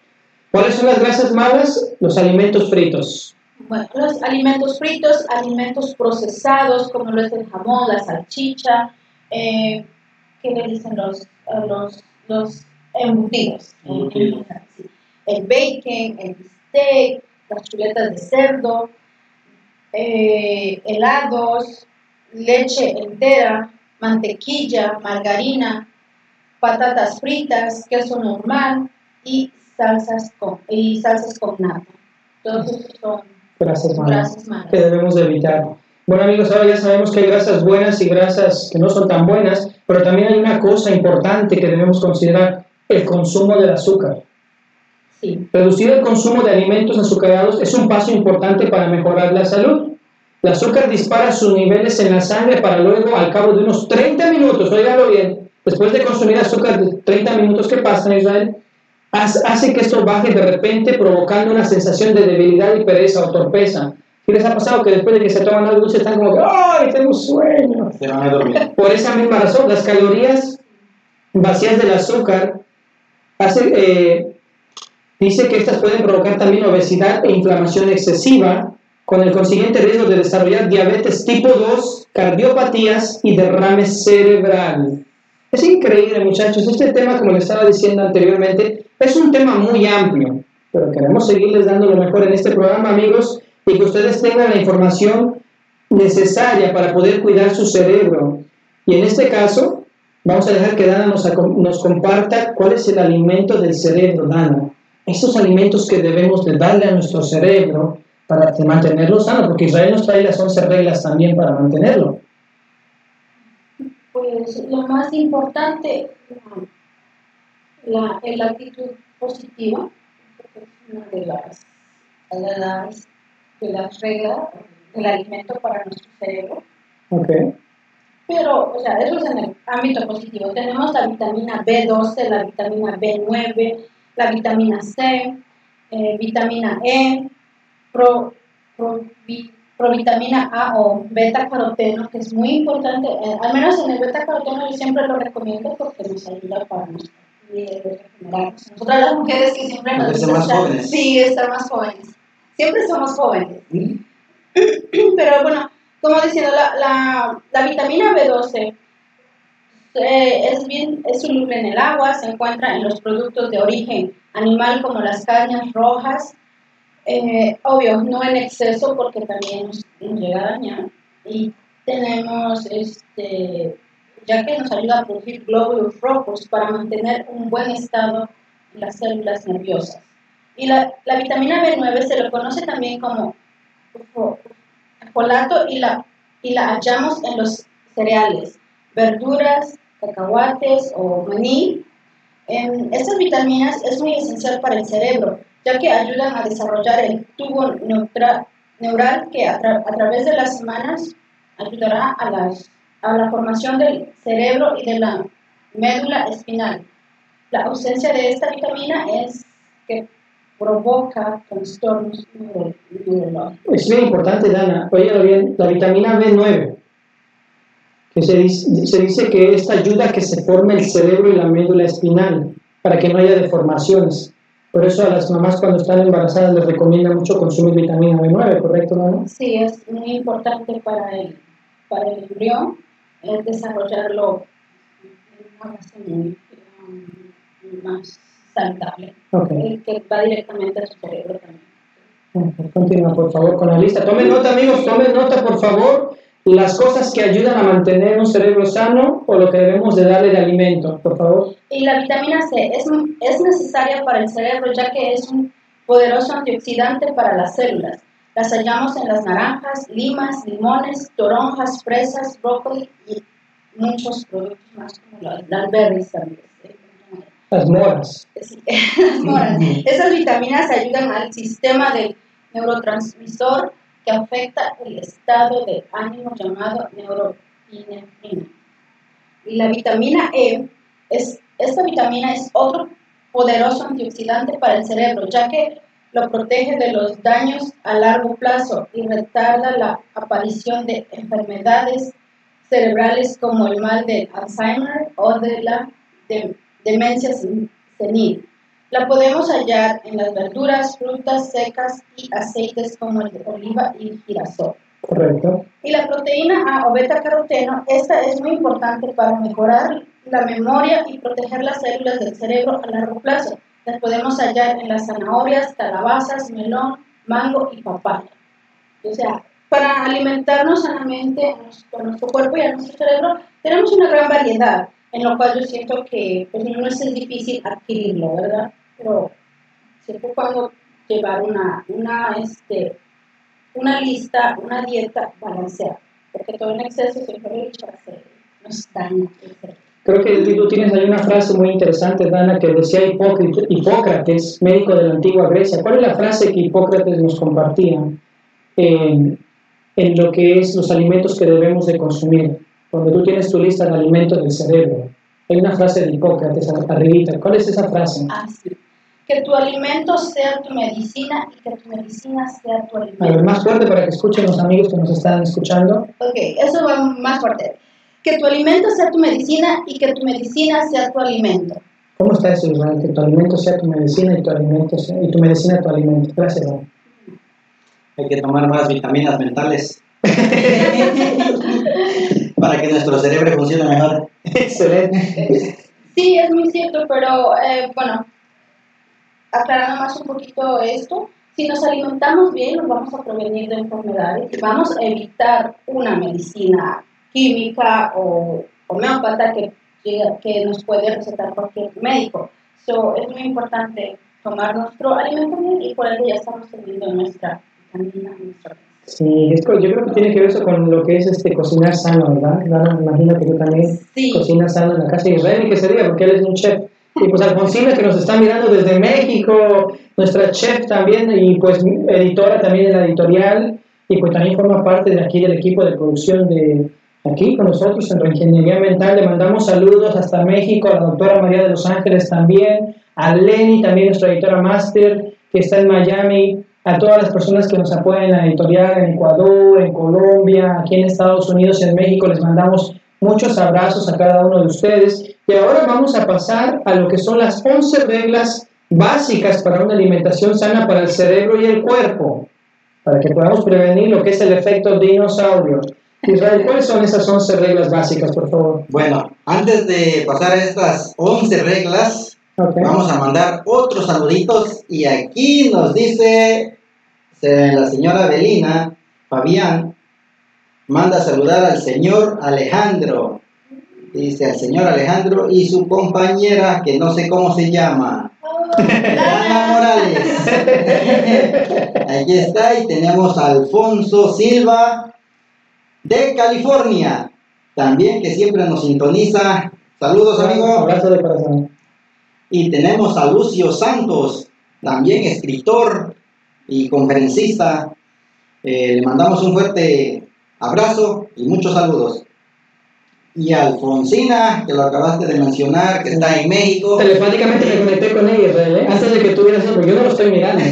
¿Cuáles son las grasas malas? Los alimentos fritos. Bueno, los alimentos fritos, alimentos procesados, como lo es el jamón, la salchicha, eh, ¿qué le dicen los, los, los embutidos? Embutidos. Sí. El bacon, el bistec, las chuletas de cerdo, eh, helados, leche entera, mantequilla, margarina, patatas fritas, queso normal y salsas con, y salsas con nata. Todos estos son Grasas malas, grasas malas. que debemos de evitar. Bueno amigos, ahora ya sabemos que hay grasas buenas y grasas que no son tan buenas, pero también hay una cosa importante que debemos considerar, el consumo del azúcar. Sí. Reducir el consumo de alimentos azucarados es un paso importante para mejorar la salud. El azúcar dispara sus niveles en la sangre para luego, al cabo de unos treinta minutos, óiganlo bien, después de consumir azúcar de treinta minutos que pasan en Israel, hace que esto baje de repente, provocando una sensación de debilidad y pereza o torpeza. ¿Qué les ha pasado? Que después de que se toman algo dulce están como que ¡ay, tengo sueño! Se van a dormir. Por esa misma razón, las calorías vacías del azúcar hace, eh, dice que estas pueden provocar también obesidad e inflamación excesiva, con el consiguiente riesgo de desarrollar diabetes tipo dos, cardiopatías y derrame cerebral. Es increíble, muchachos. Este tema, como les estaba diciendo anteriormente, es un tema muy amplio, pero queremos seguirles dando lo mejor en este programa, amigos, y que ustedes tengan la información necesaria para poder cuidar su cerebro. Y en este caso, vamos a dejar que Dana nos, nos comparta cuál es el alimento del cerebro, Dana. Esos alimentos que debemos de darle a nuestro cerebro para mantenerlo sano, porque Israel nos trae las once reglas también para mantenerlo. Pues lo más importante, la, la actitud positiva, es una de las, de las, de las reglas del alimento para nuestro cerebro. Okay. Pero, o sea, eso es en el ámbito positivo. Tenemos la vitamina B doce, la vitamina B nueve, la vitamina C, eh, vitamina E, pro, pro, vi, provitamina A o beta caroteno, que es muy importante, eh, al menos en el beta caroteno yo siempre lo recomiendo porque nos ayuda para nuestra piel, regenerarnos. Nosotras las mujeres que siempre nos Hacerse más jóvenes. Sí, estar más jóvenes. Siempre somos jóvenes. ¿Mm? Pero bueno, como diciendo, la, la, la vitamina B doce eh, es bien es soluble en el agua, se encuentra en los productos de origen animal como las cañas rojas. Eh, obvio, no en exceso porque también nos, nos llega a dañar. Y tenemos, este, ya que nos ayuda a producir glóbulos rojos para mantener un buen estado en las células nerviosas. Y la, la vitamina B nueve se lo conoce también como folato y la, y la hallamos en los cereales, verduras, cacahuates o maní. Eh, estas vitaminas es muy esencial para el cerebro, ya que ayudan a desarrollar el tubo neutra, neural que a, tra, a través de las semanas ayudará a, las, a la formación del cerebro y de la médula espinal. La ausencia de esta vitamina es que provoca trastornos neurológicos. Es bien importante, Dana. Oye, bien, la vitamina B nueve, que se dice, se dice que esta ayuda a que se forme el cerebro y la médula espinal, para que no haya deformaciones. Por eso a las mamás cuando están embarazadas les recomienda mucho consumir vitamina B nueve, ¿correcto, Dana? Sí, es muy importante para el, para el embrión es desarrollarlo en una base muy, más saludable, okay, que va directamente a su cerebro también. Okay, continúa, por favor, con la lista. Tomen nota, amigos, tomen nota, por favor, las cosas que ayudan a mantener un cerebro sano o lo que debemos de darle de alimento, por favor. Y la vitamina C es, es necesaria para el cerebro ya que es un poderoso antioxidante para las células. Las hallamos en las naranjas, limas, limones, toronjas, fresas, brócoli y muchos productos más como las, las berries también. Las moras. Sí, las moras. Esas vitaminas ayudan al sistema del neurotransmisor que afecta el estado de ánimo llamado neuroepinefrina. Y la vitamina E, es, esta vitamina es otro poderoso antioxidante para el cerebro, ya que lo protege de los daños a largo plazo y retarda la aparición de enfermedades cerebrales como el mal de Alzheimer o de la de, demencia senil. La podemos hallar en las verduras, frutas secas y aceites como el de oliva y girasol. Correcto. Y la proteína A o beta-caroteno, esta es muy importante para mejorar la memoria y proteger las células del cerebro a largo plazo. Las podemos hallar en las zanahorias, calabazas, melón, mango y papaya. O sea, para alimentarnos sanamente con nuestro cuerpo y a nuestro cerebro, tenemos una gran variedad, en lo cual yo siento que pues, no es difícil adquirirlo, ¿verdad? Pero siempre cuando llevar una, una, este, una lista, una dieta balanceada, porque todo en exceso siempre lo he dicho, nos daña el cerebro. Creo que tú tienes ahí una frase muy interesante, Dana, que decía Hipócrates, médico de la antigua Grecia. ¿Cuál es la frase que Hipócrates nos compartía en, en lo que es los alimentos que debemos de consumir? Cuando tú tienes tu lista de alimentos del cerebro, hay una frase de Hipócrates arribita. ¿Cuál es esa frase? Ah, sí. Que tu alimento sea tu medicina y que tu medicina sea tu alimento. A ver, más fuerte para que escuchen los amigos que nos están escuchando. Ok, eso va más fuerte. Que tu alimento sea tu medicina y que tu medicina sea tu alimento. ¿Cómo está eso, Israel? Que tu alimento sea tu medicina y tu alimento sea, y tu medicina tu alimento. Gracias, Israel. Hay que tomar más vitaminas mentales para que nuestro cerebro funcione mejor. Excelente. Sí, es muy cierto, pero eh, bueno, aclarando más un poquito esto, si nos alimentamos bien, nos vamos a prevenir de enfermedades y vamos a evitar una medicina química o homeópata que, que nos puede recetar cualquier médico. So, es muy importante tomar nuestro alimento bien y por ello ya estamos teniendo nuestra vitamina, nuestra. Sí, esto, yo creo que tiene que ver eso con lo que es este cocinar sano, ¿verdad? Claro, me imagino que tú también sí. cocinas sano en la casa de Israel y que se diga porque él es un chef. Y pues Alfonsina, que nos está mirando desde México, nuestra chef también y pues editora también de la editorial y pues también forma parte de aquí del equipo de producción de aquí con nosotros en Reingeniería Mental. Le mandamos saludos hasta México, a la doctora María de los Ángeles también, a Lenny también, nuestra editora máster que está en Miami, a todas las personas que nos apoyan en la editorial en Ecuador, en Colombia, aquí en Estados Unidos y en México. Les mandamos muchos abrazos a cada uno de ustedes. Y ahora vamos a pasar a lo que son las once reglas básicas para una alimentación sana para el cerebro y el cuerpo, para que podamos prevenir lo que es el efecto dinosaurio. Israel, ¿cuáles son esas once reglas básicas, por favor? Bueno, antes de pasar a estas once reglas, okay, vamos a mandar otros saluditos. Y aquí nos dice la señora Belina Fabián, manda a saludar al señor Alejandro. Dice al señor Alejandro y su compañera, que no sé cómo se llama, Ana Morales. Aquí está, y tenemos a Alfonso Silva de California, también, que siempre nos sintoniza. Saludos, amigo. Abrazo de corazón. Y tenemos a Lucio Santos, también escritor y conferencista. Eh, le mandamos un fuerte abrazo y muchos saludos. Y a Alfonsina, que lo acabaste de mencionar, que está en México. Telepáticamente me conecté con ella, Israel, ¿eh? Antes de que tú vieras eso, porque yo no lo estoy mirando.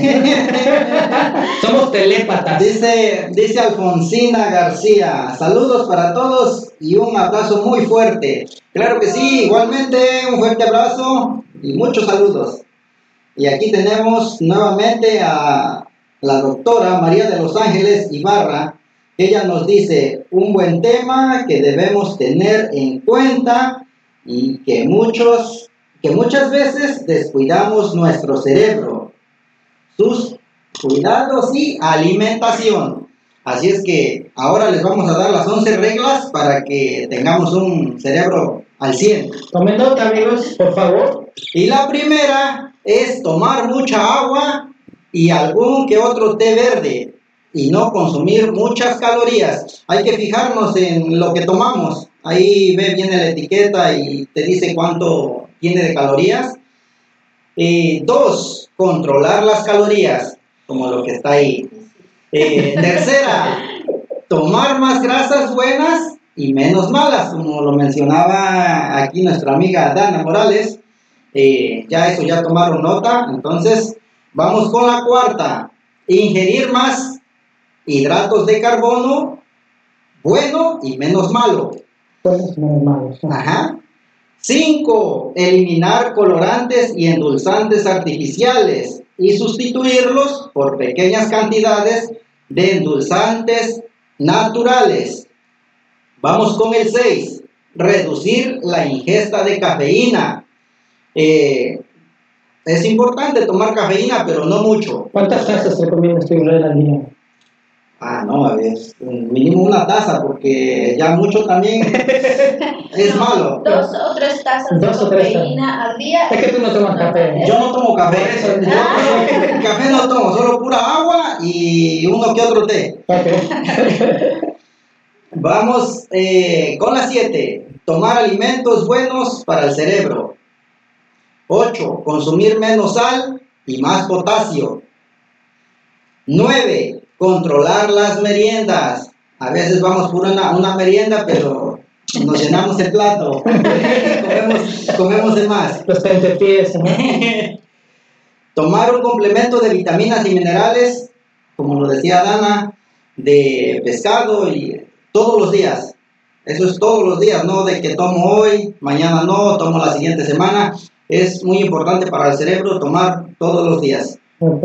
Somos telépatas. Dice, dice Alfonsina García, saludos para todos y un abrazo muy fuerte. Claro que sí, igualmente un fuerte abrazo y muchos saludos. Y aquí tenemos nuevamente a la doctora María de los Ángeles Ibarra. Ella nos dice un buen tema que debemos tener en cuenta y que muchos, que muchas veces descuidamos nuestro cerebro, sus cuidados y alimentación. Así es que ahora les vamos a dar las once reglas para que tengamos un cerebro al cien. Tomen nota, amigos, por favor. Y la primera es tomar mucha agua y algún que otro té verde. Y no consumir muchas calorías. Hay que fijarnos en lo que tomamos. Ahí ve, viene la etiqueta y te dice cuánto tiene de calorías. Eh, dos, controlar las calorías, como lo que está ahí. Eh, tercera, tomar más grasas buenas y menos malas, como lo mencionaba aquí nuestra amiga Dana Morales. Eh, ya eso, ya tomaron nota. Entonces, vamos con la cuarta. Ingerir más hidratos de carbono, bueno y menos malo. Buenos y menos malos. Ajá. Cinco, eliminar colorantes y endulzantes artificiales y sustituirlos por pequeñas cantidades de endulzantes naturales. Vamos con el seis, reducir la ingesta de cafeína. Eh, es importante tomar cafeína, pero no mucho. ¿Cuántas tazas recomiendas tú, Israel, al día? Ah, no, a ver, mínimo una taza, porque ya mucho también es No, malo. Dos o tres tazas Dos de o tres cafeína al día. Es que tú no tomas café. Yo no tomo café, Por eso, yo Ah. café no tomo, solo pura agua y uno que otro té. Ok. Vamos eh, con la siete, tomar alimentos buenos para el cerebro. ocho, consumir menos sal y más potasio. nueve, controlar las meriendas. A veces vamos por una, una merienda, pero nos llenamos el plato. comemos, comemos de más. Los tentepiés, ¿no? Tomar un complemento de vitaminas y minerales, como lo decía Dana, de pescado y todos los días. Eso es todos los días, no de que tomo hoy, mañana no, tomo la siguiente semana. Es muy importante para el cerebro tomar todos los días. Ok.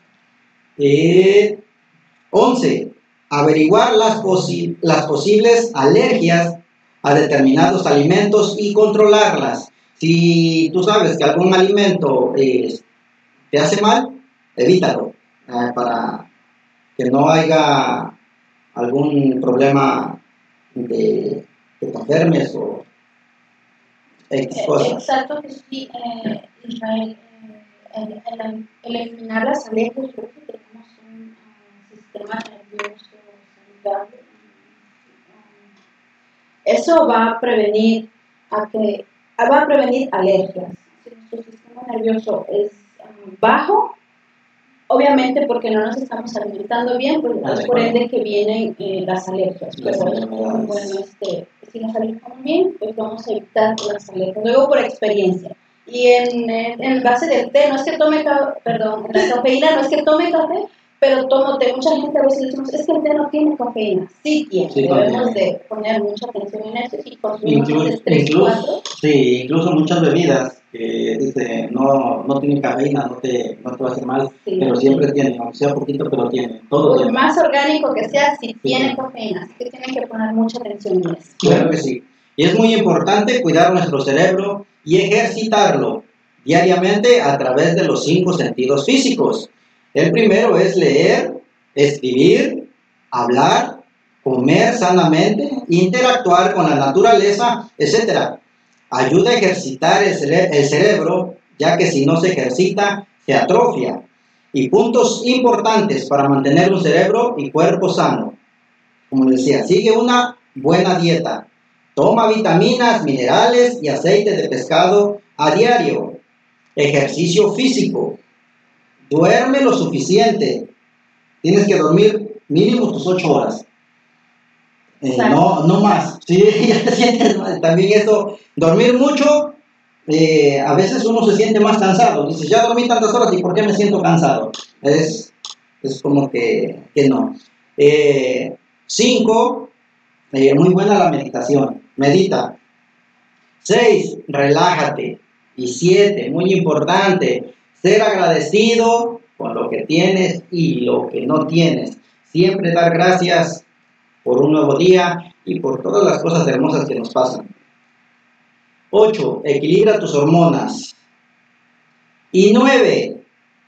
Eh, once. Averiguar las, posi las posibles alergias a determinados alimentos y controlarlas. Si tú sabes que algún alimento eh, te hace mal, evítalo eh, para que no haya algún problema de que te enfermes o X cosas. Exacto, que sí, eh, Israel, eh, el, el, el eliminar las alergias, creo que tenemos un uh, sistema nervioso saludable. Um, eso va a prevenir a que va a prevenir alergias. Si nuestro sistema nervioso es um, bajo, obviamente porque no nos estamos alimentando bien, pues es por ende que vienen eh, las alergias. Pero es muy bueno, este, si nos alimentamos bien, pues vamos a evitar las alergias. Luego por experiencia. Y en, en, en base del té, no es que tome, perdón, la cafeína no es que tome café, pero tomo té. Mucha gente a veces decimos, es que el té no tiene cafeína. Sí tiene, sí, debemos de poner mucha atención en eso. Si consumimos incluso, tres, incluso, cuatro. Sí, incluso muchas bebidas que dice, no, no tienen cafeína, no te, no te va a hacer mal, sí, pero siempre tienen, aunque sea poquito, pero tienen. Todo Por tiene. más orgánico que sea, si sí, tiene sí. cafeína, así que tienen que poner mucha atención en eso. Claro que sí. Y es muy importante cuidar nuestro cerebro y ejercitarlo diariamente a través de los cinco sentidos físicos. El primero es leer, escribir, hablar, comer sanamente, interactuar con la naturaleza, etcétera. Ayuda a ejercitar el, cere el cerebro, ya que si no se ejercita, se atrofia. Y puntos importantes para mantener un cerebro y cuerpo sano. Como decía, sigue una buena dieta. Toma vitaminas, minerales y aceite de pescado a diario. Ejercicio físico. Duerme lo suficiente. Tienes que dormir mínimo tus ocho horas. Eh, no, no más. Sí, ya te sientes mal. También eso, dormir mucho, eh, a veces uno se siente más cansado. Dices, ya dormí tantas horas, ¿y por qué me siento cansado? Es, es como que, que no. Eh, cinco, eh, muy buena la meditación. Medita. Seis, relájate. Y siete, muy importante, ser agradecido con lo que tienes y lo que no tienes. Siempre dar gracias por un nuevo día y por todas las cosas hermosas que nos pasan. ocho. Equilibra tus hormonas. Y nueve.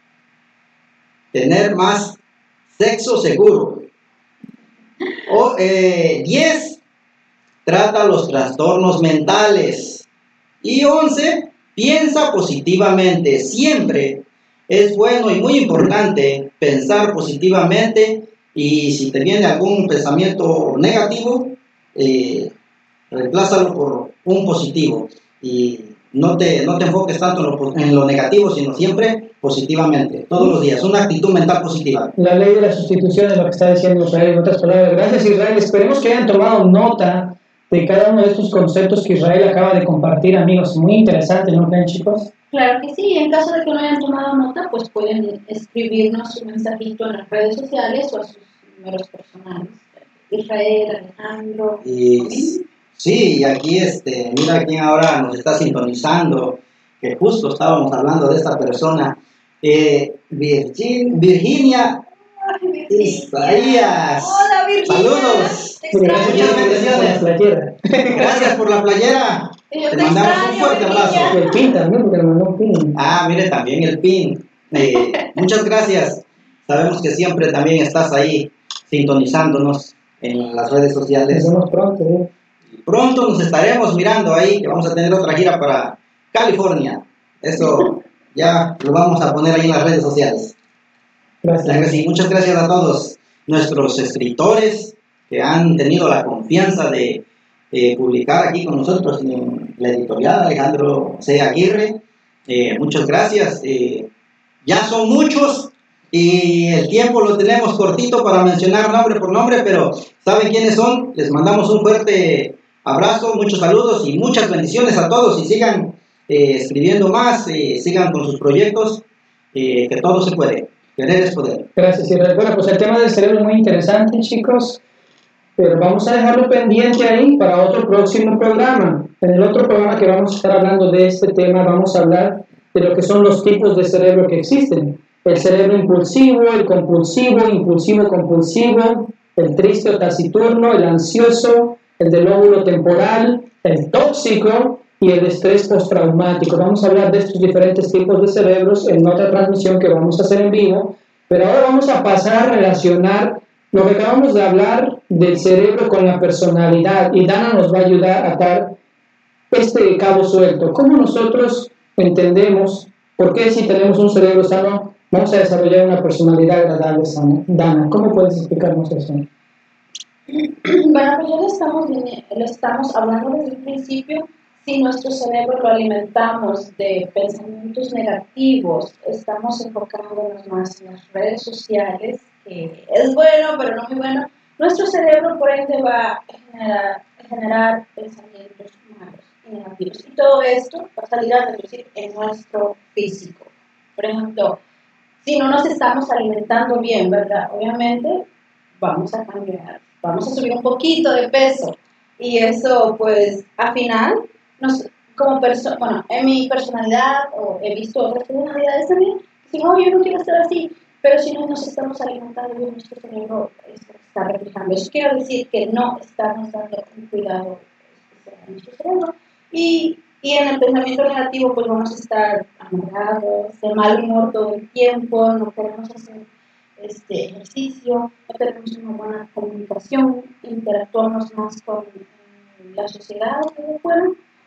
Tener más sexo seguro. O, eh, diez. Trata los trastornos mentales. Y once. Piensa positivamente. Siempre es bueno y muy importante pensar positivamente. Y si te viene algún pensamiento negativo, eh, reemplázalo por un positivo. Y no te, no te enfoques tanto en lo, en lo negativo, sino siempre positivamente, todos los días. Una actitud mental positiva. La ley de la sustitución es lo que está diciendo Israel. En otras palabras, gracias Israel. Esperemos que hayan tomado nota de cada uno de estos conceptos que Israel acaba de compartir, amigos. Muy interesante, ¿no creen, chicos? Claro que sí. En caso de que no hayan tomado nota, pues pueden escribirnos un mensajito en las redes sociales o a sus números personales. Israel, Alejandro. Y Sí, y aquí, este, mira quién ahora nos está sintonizando, que justo estábamos hablando de esta persona, eh, Virgin, Virginia Isaías. Hola, Virginia. Saludos. Te extraño. Muchas bendiciones. Gracias por la playera. Yo Te te mandamos extraño, un fuerte Virginia. abrazo. Y el pin también, porque le mandó un pin. Ah, mire, también el pin. Eh, muchas gracias. Sabemos que siempre también estás ahí sintonizándonos en las redes Nos sociales. vemos pronto. ¿eh? Pronto nos estaremos mirando ahí, que vamos a tener otra gira para California. Eso ya lo vamos a poner ahí en las redes sociales. Gracias. Claro que sí. Muchas gracias a todos nuestros escritores que han tenido la confianza de eh, publicar aquí con nosotros en la editorial Alejandro C. Aguirre. Eh, muchas gracias. Eh, ya son muchos y el tiempo lo tenemos cortito para mencionar nombre por nombre, pero ¿saben quiénes son? Les mandamos un fuerte abrazo, muchos saludos y muchas bendiciones a todos y sigan eh, escribiendo más, eh, sigan con sus proyectos, eh, que todo se puede. Querer es poder. Gracias, Israel. Bueno, pues el tema del cerebro es muy interesante, chicos, pero vamos a dejarlo pendiente ahí para otro próximo programa. En el otro programa que vamos a estar hablando de este tema, vamos a hablar de lo que son los tipos de cerebro que existen. El cerebro impulsivo, el compulsivo, impulsivo-compulsivo, el triste o taciturno, el ansioso, el del lóbulo temporal, el tóxico y el estrés postraumático. Vamos a hablar de estos diferentes tipos de cerebros en otra transmisión que vamos a hacer en vivo, pero ahora vamos a pasar a relacionar lo que acabamos de hablar del cerebro con la personalidad, y Dana nos va a ayudar a atar este cabo suelto. ¿Cómo nosotros entendemos por qué si tenemos un cerebro sano vamos a desarrollar una personalidad agradable sana? Dana, ¿cómo puedes explicarnos eso? Bueno, pues ya lo estamos, lo estamos hablando desde el principio. Si nuestro cerebro lo alimentamos de pensamientos negativos, estamos enfocándonos más en las redes sociales, que es bueno, pero no muy bueno, nuestro cerebro por ende va a generar, a generar pensamientos malos y negativos. Y todo esto va a salir a reducir en nuestro físico. Por ejemplo, si no nos estamos alimentando bien, ¿verdad? Obviamente vamos a cambiar, vamos a subir un poquito de peso. Y eso, pues, al final, nos, como persona, bueno, en mi personalidad, o he visto otras personalidades también, si no, yo no quiero estar así, pero si no nos estamos alimentando bien, nuestro cerebro está reflejando. Eso quiere decir que no estamos dando un cuidado especial a nuestro cerebro. Y, y en el pensamiento negativo, pues vamos a estar amargados, de mal humor todo el tiempo, no queremos hacer este ejercicio, no tenemos una buena comunicación, interactuamos más con eh, la sociedad de fuera,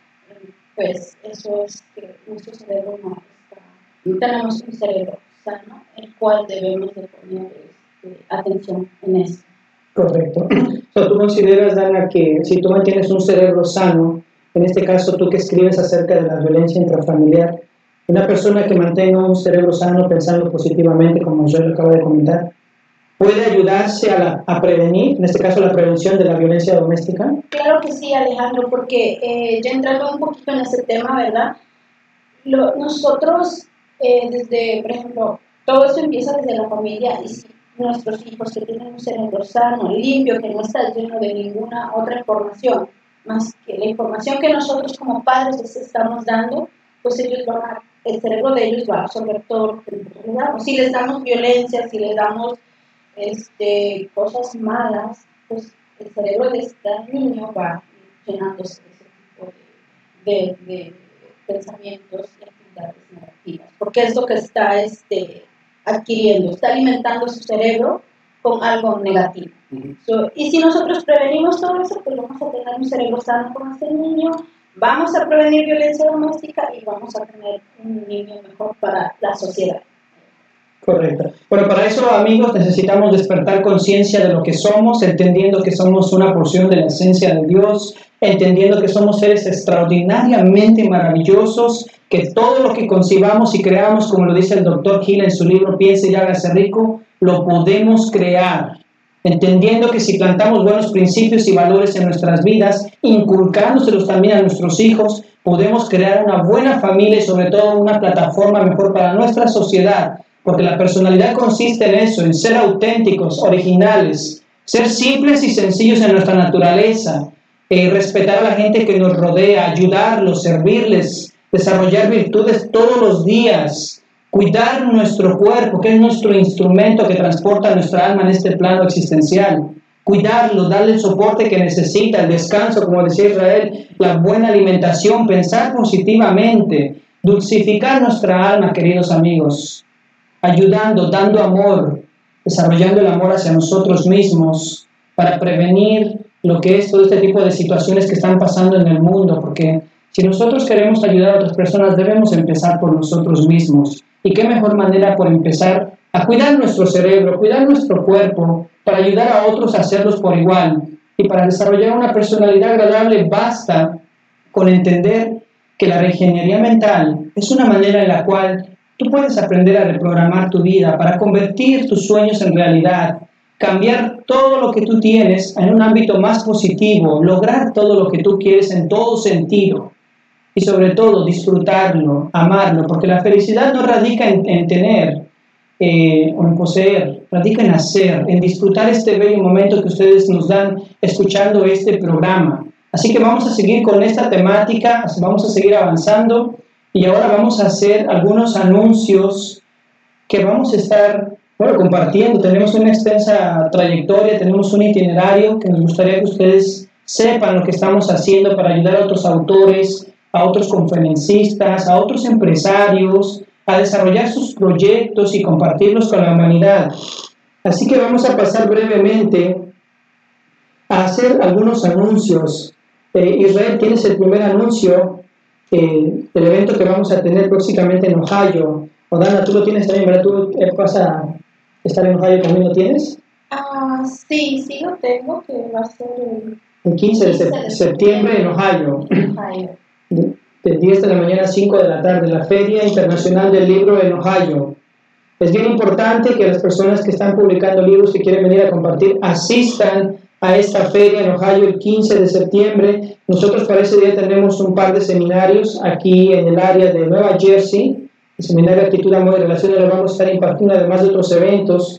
pues eso es que nuestro cerebro no está, no tenemos un cerebro sano, el cual debemos de poner este, atención en eso. Correcto. O sea, ¿tú consideras, Dana, que si tú mantienes un cerebro sano, en este caso tú que escribes acerca de la violencia intrafamiliar, una persona que mantenga un cerebro sano pensando positivamente, como yo lo acabo de comentar, puede ayudarse a, la, a prevenir, en este caso la prevención de la violencia doméstica? Claro que sí, Alejandro, porque eh, ya entrando un poquito en ese tema, ¿verdad? Lo, nosotros, eh, desde, por ejemplo, todo eso empieza desde la familia, y si nuestros hijos que tienen un cerebro sano, limpio, que no está lleno de ninguna otra información, más que la información que nosotros como padres les estamos dando, pues ellos van a, el cerebro de ellos va a absorber todo lo que nosotros les damos. Si les damos violencia, si les damos este, cosas malas, pues el cerebro de este niño va llenándose de ese tipo de, de, de pensamientos y actividades negativas, porque es lo que está este, adquiriendo, está alimentando su cerebro con algo negativo. Uh-huh. So, y si nosotros prevenimos todo eso, pues vamos a tener un cerebro sano con este niño, vamos a prevenir violencia doméstica y vamos a tener un niño mejor para la sociedad. Correcto. Bueno, para eso, amigos, necesitamos despertar conciencia de lo que somos, entendiendo que somos una porción de la esencia de Dios, entendiendo que somos seres extraordinariamente maravillosos, que todo lo que concibamos y creamos, como lo dice el doctor Gil en su libro Piense y hágase rico, lo podemos crear. Entendiendo que si plantamos buenos principios y valores en nuestras vidas, inculcándoselos también a nuestros hijos, podemos crear una buena familia y sobre todo una plataforma mejor para nuestra sociedad. Porque la personalidad consiste en eso, en ser auténticos, originales, ser simples y sencillos en nuestra naturaleza, eh, respetar a la gente que nos rodea, ayudarlos, servirles, desarrollar virtudes todos los días, cuidar nuestro cuerpo, que es nuestro instrumento que transporta nuestra alma en este plano existencial, cuidarlo, darle el soporte que necesita, el descanso, como decía Israel, la buena alimentación, pensar positivamente, dulcificar nuestra alma, queridos amigos, ayudando, dando amor, desarrollando el amor hacia nosotros mismos para prevenir lo que es todo este tipo de situaciones que están pasando en el mundo, porque si nosotros queremos ayudar a otras personas, debemos empezar por nosotros mismos. ¿Y qué mejor manera por empezar a cuidar nuestro cerebro, cuidar nuestro cuerpo, para ayudar a otros a hacerlos por igual? Y para desarrollar una personalidad agradable basta con entender que la reingeniería mental es una manera en la cual tú puedes aprender a reprogramar tu vida para convertir tus sueños en realidad, cambiar todo lo que tú tienes en un ámbito más positivo, lograr todo lo que tú quieres en todo sentido y sobre todo disfrutarlo, amarlo, porque la felicidad no radica en, en tener eh, o en poseer, radica en hacer, en disfrutar este bello momento que ustedes nos dan escuchando este programa. Así que vamos a seguir con esta temática, vamos a seguir avanzando y ahora vamos a hacer algunos anuncios que vamos a estar bueno, compartiendo. Tenemos una extensa trayectoria, tenemos un itinerario que nos gustaría que ustedes sepan lo que estamos haciendo para ayudar a otros autores, a otros conferencistas, a otros empresarios, a desarrollar sus proyectos y compartirlos con la humanidad. Así que vamos a pasar brevemente a hacer algunos anuncios. Eh, Israel, tienes el primer anuncio eh, del evento que vamos a tener próximamente en Ohio. O Dana, tú lo tienes también, ¿verdad? ¿Tú eh, vas a estar en Ohio también, lo tienes? Ah, uh, sí, sí lo tengo, que va a ser el, el quince de, se de septiembre en Ohio. Ohio. De, de diez de la mañana a cinco de la tarde, la Feria Internacional del Libro en Ohio. Es bien importante que las personas que están publicando libros que quieren venir a compartir asistan a esta feria en Ohio el quince de septiembre. Nosotros para ese día tenemos un par de seminarios aquí en el área de Nueva Jersey. El seminario de Actitud, Amor y Relaciones lo vamos a estar impartiendo, además de otros eventos.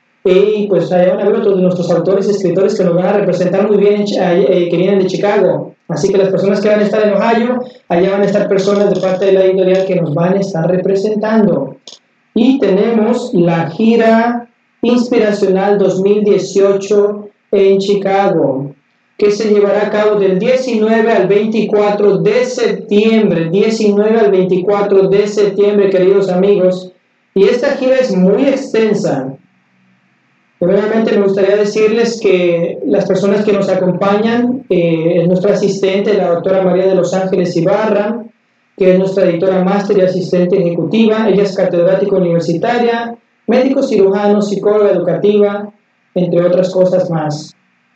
Y pues allá van a ver otros de nuestros autores y escritores que nos van a representar muy bien, eh, que vienen de Chicago. Así que las personas que van a estar en Ohio, allá van a estar personas de parte de la editorial que nos van a estar representando. Y tenemos la gira inspiracional dos mil dieciocho en Chicago, que se llevará a cabo del diecinueve al veinticuatro de septiembre, diecinueve al veinticuatro de septiembre, queridos amigos. Y esta gira es muy extensa. Primeramente me gustaría decirles que las personas que nos acompañan eh, es nuestra asistente, la doctora María de los Ángeles Ibarra, que es nuestra editora máster y asistente ejecutiva. Ella es catedrática universitaria, médico cirujano, psicóloga educativa, entre otras cosas más.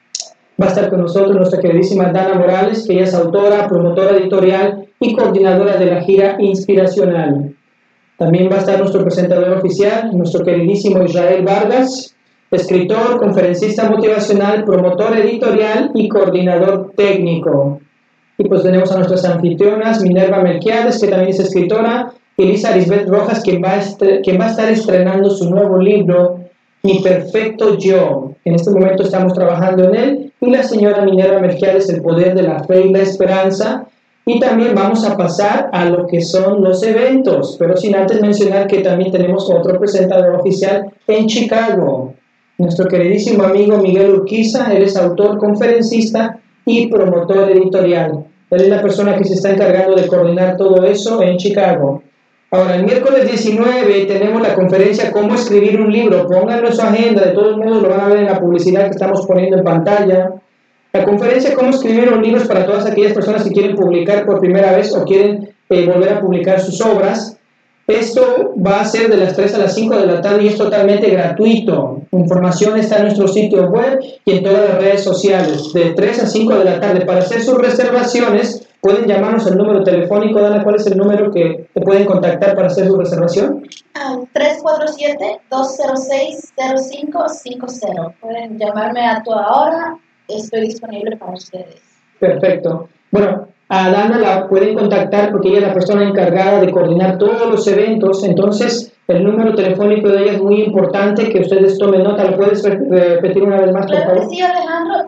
Va a estar con nosotros nuestra queridísima Dana Morales, que ella es autora, promotora editorial y coordinadora de la gira inspiracional. También va a estar nuestro presentador oficial, nuestro queridísimo Israel Vargas, escritor, conferencista motivacional, promotor editorial y coordinador técnico. Y pues tenemos a nuestras anfitrionas, Minerva Melquiades, que también es escritora, y Lisa Lisbeth Rojas, quien va, a quien va a estar estrenando su nuevo libro, Mi Perfecto Yo. En este momento estamos trabajando en él. Y la señora Minerva Melquiades, El Poder de la Fe y la Esperanza. Y también vamos a pasar a lo que son los eventos, pero sin antes mencionar que también tenemos otro presentador oficial en Chicago. Nuestro queridísimo amigo Miguel Urquiza, él es autor, conferencista y promotor editorial. Él es la persona que se está encargando de coordinar todo eso en Chicago. Ahora, el miércoles diecinueve tenemos la conferencia Cómo escribir un libro. Pónganlo en su agenda, de todos modos lo van a ver en la publicidad que estamos poniendo en pantalla. La conferencia Cómo escribir un libro es para todas aquellas personas que quieren publicar por primera vez o quieren eh, volver a publicar sus obras. Esto va a ser de las tres a las cinco de la tarde y es totalmente gratuito. La información está en nuestro sitio web y en todas las redes sociales. De tres a cinco de la tarde. Para hacer sus reservaciones, pueden llamarnos al número telefónico. Dana, ¿cuál es el número que te pueden contactar para hacer su reservación? Um, tres cuatro siete, dos cero seis, cero cinco cinco cero. Pueden llamarme a toda hora. Estoy disponible para ustedes. Perfecto. Bueno, a Dana la pueden contactar porque ella es la persona encargada de coordinar todos los eventos. Entonces, el número telefónico de ella es muy importante que ustedes tomen nota. ¿Lo puedes repetir una vez más, por Claro favor? que sí, Alejandro.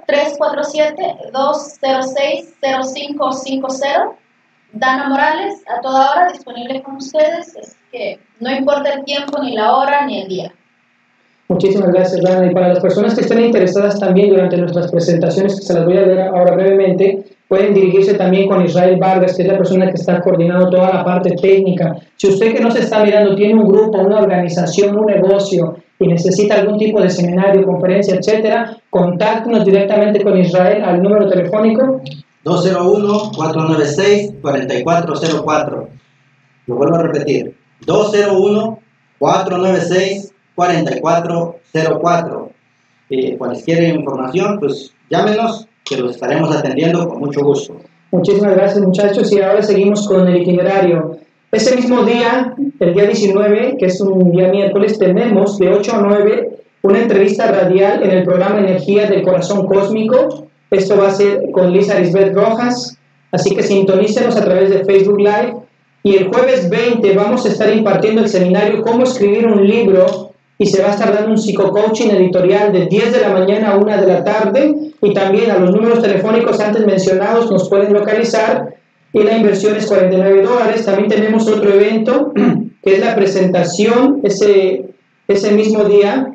tres cuatro siete, dos cero seis, cero cinco cinco cero. Dana Morales, a toda hora disponible con ustedes, es que no importa el tiempo, ni la hora, ni el día. Muchísimas gracias, Dana. Y para las personas que estén interesadas también durante nuestras presentaciones, que se las voy a ver ahora brevemente, pueden dirigirse también con Israel Vargas, que es la persona que está coordinando toda la parte técnica. Si usted que nos está mirando tiene un grupo, una organización, un negocio y necesita algún tipo de seminario, conferencia, etcétera, contáctenos directamente con Israel al número telefónico dos cero uno, cuatro nueve seis, cuatro cuatro cero cuatro. Lo vuelvo a repetir, dos cero uno, cuatro nueve seis, cuatro cuatro cero cuatro. Eh, cualquier información, pues llámenos, que los estaremos atendiendo con mucho gusto. Muchísimas gracias, muchachos, y ahora seguimos con el itinerario. Ese mismo día, el día diecinueve, que es un día miércoles, tenemos de ocho a nueve una entrevista radial en el programa Energía del Corazón Cósmico. Esto va a ser con Lisa Arisbet Rojas, así que sintonícenos a través de Facebook Live. Y el jueves veinte vamos a estar impartiendo el seminario Cómo escribir un libro, y se va a estar dando un psico-coaching editorial de diez de la mañana a una de la tarde, y también a los números telefónicos antes mencionados nos pueden localizar, y la inversión es cuarenta y nueve dólares. También tenemos otro evento, que es la presentación ese, ese mismo día,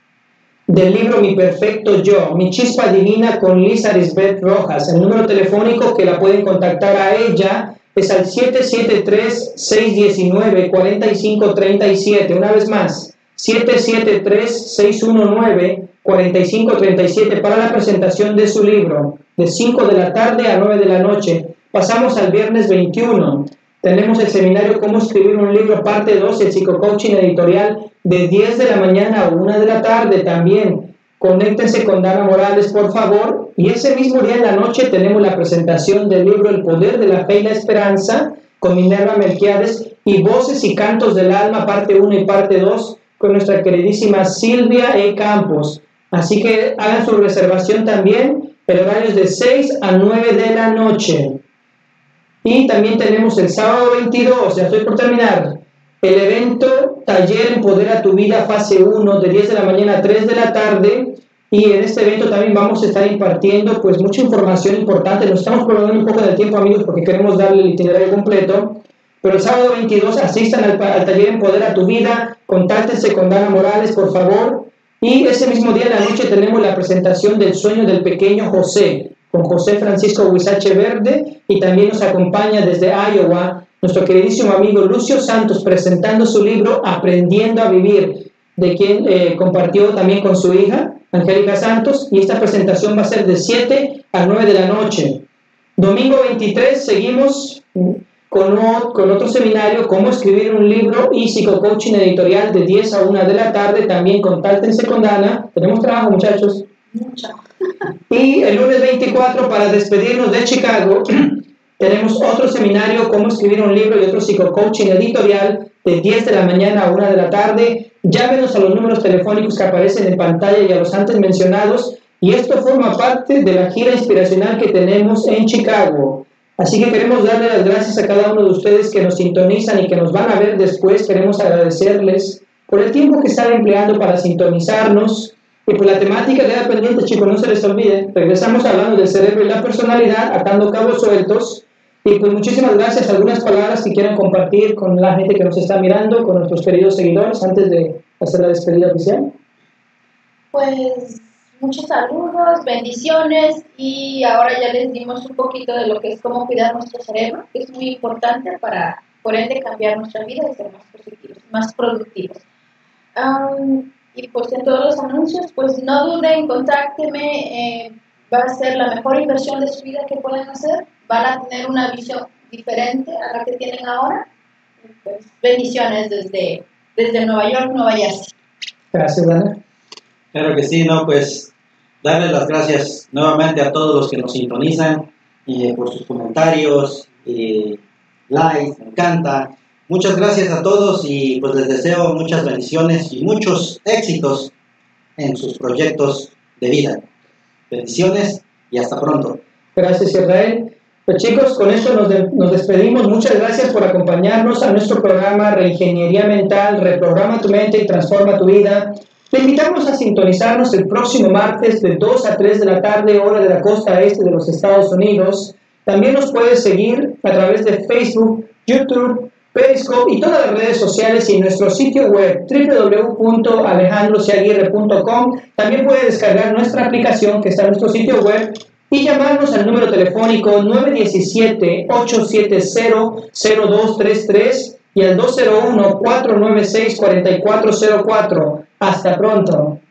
del libro Mi Perfecto Yo, Mi Chispa Divina, con Lisa Arisbet Rojas. El número telefónico que la pueden contactar a ella es al siete siete tres, seis uno nueve, cuatro cinco tres siete. Una vez más, siete siete tres, seis uno nueve, cuatro cinco tres siete para la presentación de su libro, de cinco de la tarde a nueve de la noche. Pasamos al viernes veintiuno. Tenemos el seminario Cómo escribir un libro, parte dos, el psico-coaching editorial, de diez de la mañana a una de la tarde también. Conéctense con Dana Morales, por favor. Y ese mismo día en la noche tenemos la presentación del libro El Poder de la Fe y la Esperanza, con Minerva Melquiades, y Voces y Cantos del Alma, parte uno y parte dos, con nuestra queridísima Silvia E. Campos. Así que hagan su reservación también. El horario es de seis a nueve de la noche. Y también tenemos el sábado veintidós, ya estoy por terminar, el evento Taller Empodera tu Vida fase uno, de diez de la mañana a tres de la tarde. Y en este evento también vamos a estar impartiendo pues mucha información importante. Nos estamos prolongando un poco del tiempo, amigos, porque queremos darle el itinerario completo. Pero el sábado veintidós asistan al, al Taller Empodera tu Vida, contáctense con Dana Morales, por favor. Y ese mismo día en la noche tenemos la presentación del sueño del pequeño José, con José Francisco Huizache Verde, y también nos acompaña desde Iowa nuestro queridísimo amigo Lucio Santos, presentando su libro Aprendiendo a Vivir, de quien eh, compartió también con su hija Angélica Santos, y esta presentación va a ser de siete a nueve de la noche. Domingo veintitrés seguimos con, o, con otro seminario, Cómo escribir un libro y psico-coaching editorial, de diez a una de la tarde. También contáctense con Dana. Tenemos trabajo, muchachos. Mucho. Y el lunes veinticuatro, para despedirnos de Chicago, tenemos otro seminario, Cómo escribir un libro y otro psico-coaching editorial, de diez de la mañana a una de la tarde. Llámenos a los números telefónicos que aparecen en pantalla y a los antes mencionados, y esto forma parte de la gira inspiracional que tenemos en Chicago. Así que queremos darle las gracias a cada uno de ustedes que nos sintonizan y que nos van a ver después. Queremos agradecerles por el tiempo que están empleando para sintonizarnos. Y por la temática queda pendiente, chicos, no se les olvide. Regresamos hablando del cerebro y la personalidad, atando cabos sueltos. Y pues muchísimas gracias. Algunas palabras que quieran compartir con la gente que nos está mirando, con nuestros queridos seguidores, antes de hacer la despedida oficial. Pues muchos saludos, bendiciones, y ahora ya les dimos un poquito de lo que es cómo cuidar nuestro cerebro, que es muy importante para, por ende, cambiar nuestra vida y ser más positivos, más productivos. Um, Y pues en todos los anuncios, pues no duden, contácteme, eh, va a ser la mejor inversión de su vida que pueden hacer, van a tener una visión diferente a la que tienen ahora. Pues bendiciones desde, desde Nueva York, Nueva Jersey. Gracias, Dana. Claro que sí, ¿no? Pues darles las gracias nuevamente a todos los que nos sintonizan eh, por sus comentarios, eh, likes, me encanta. Muchas gracias a todos y pues les deseo muchas bendiciones y muchos éxitos en sus proyectos de vida. Bendiciones y hasta pronto. Gracias, Israel. Pues chicos, con esto nos, de, nos despedimos. Muchas gracias por acompañarnos a nuestro programa Reingeniería Mental, Reprograma tu Mente y Transforma tu Vida. Le invitamos a sintonizarnos el próximo martes de dos a tres de la tarde, hora de la costa este de los Estados Unidos. También nos puedes seguir a través de Facebook, YouTube, Periscope y todas las redes sociales y en nuestro sitio web doble u doble u doble u punto alejandro c aguirre punto com. También puede descargar nuestra aplicación que está en nuestro sitio web y llamarnos al número telefónico nueve uno siete, ocho siete cero, cero dos tres tres y al dos cero uno, cuatro nueve seis, cuatro cuatro cero cuatro. Hasta pronto.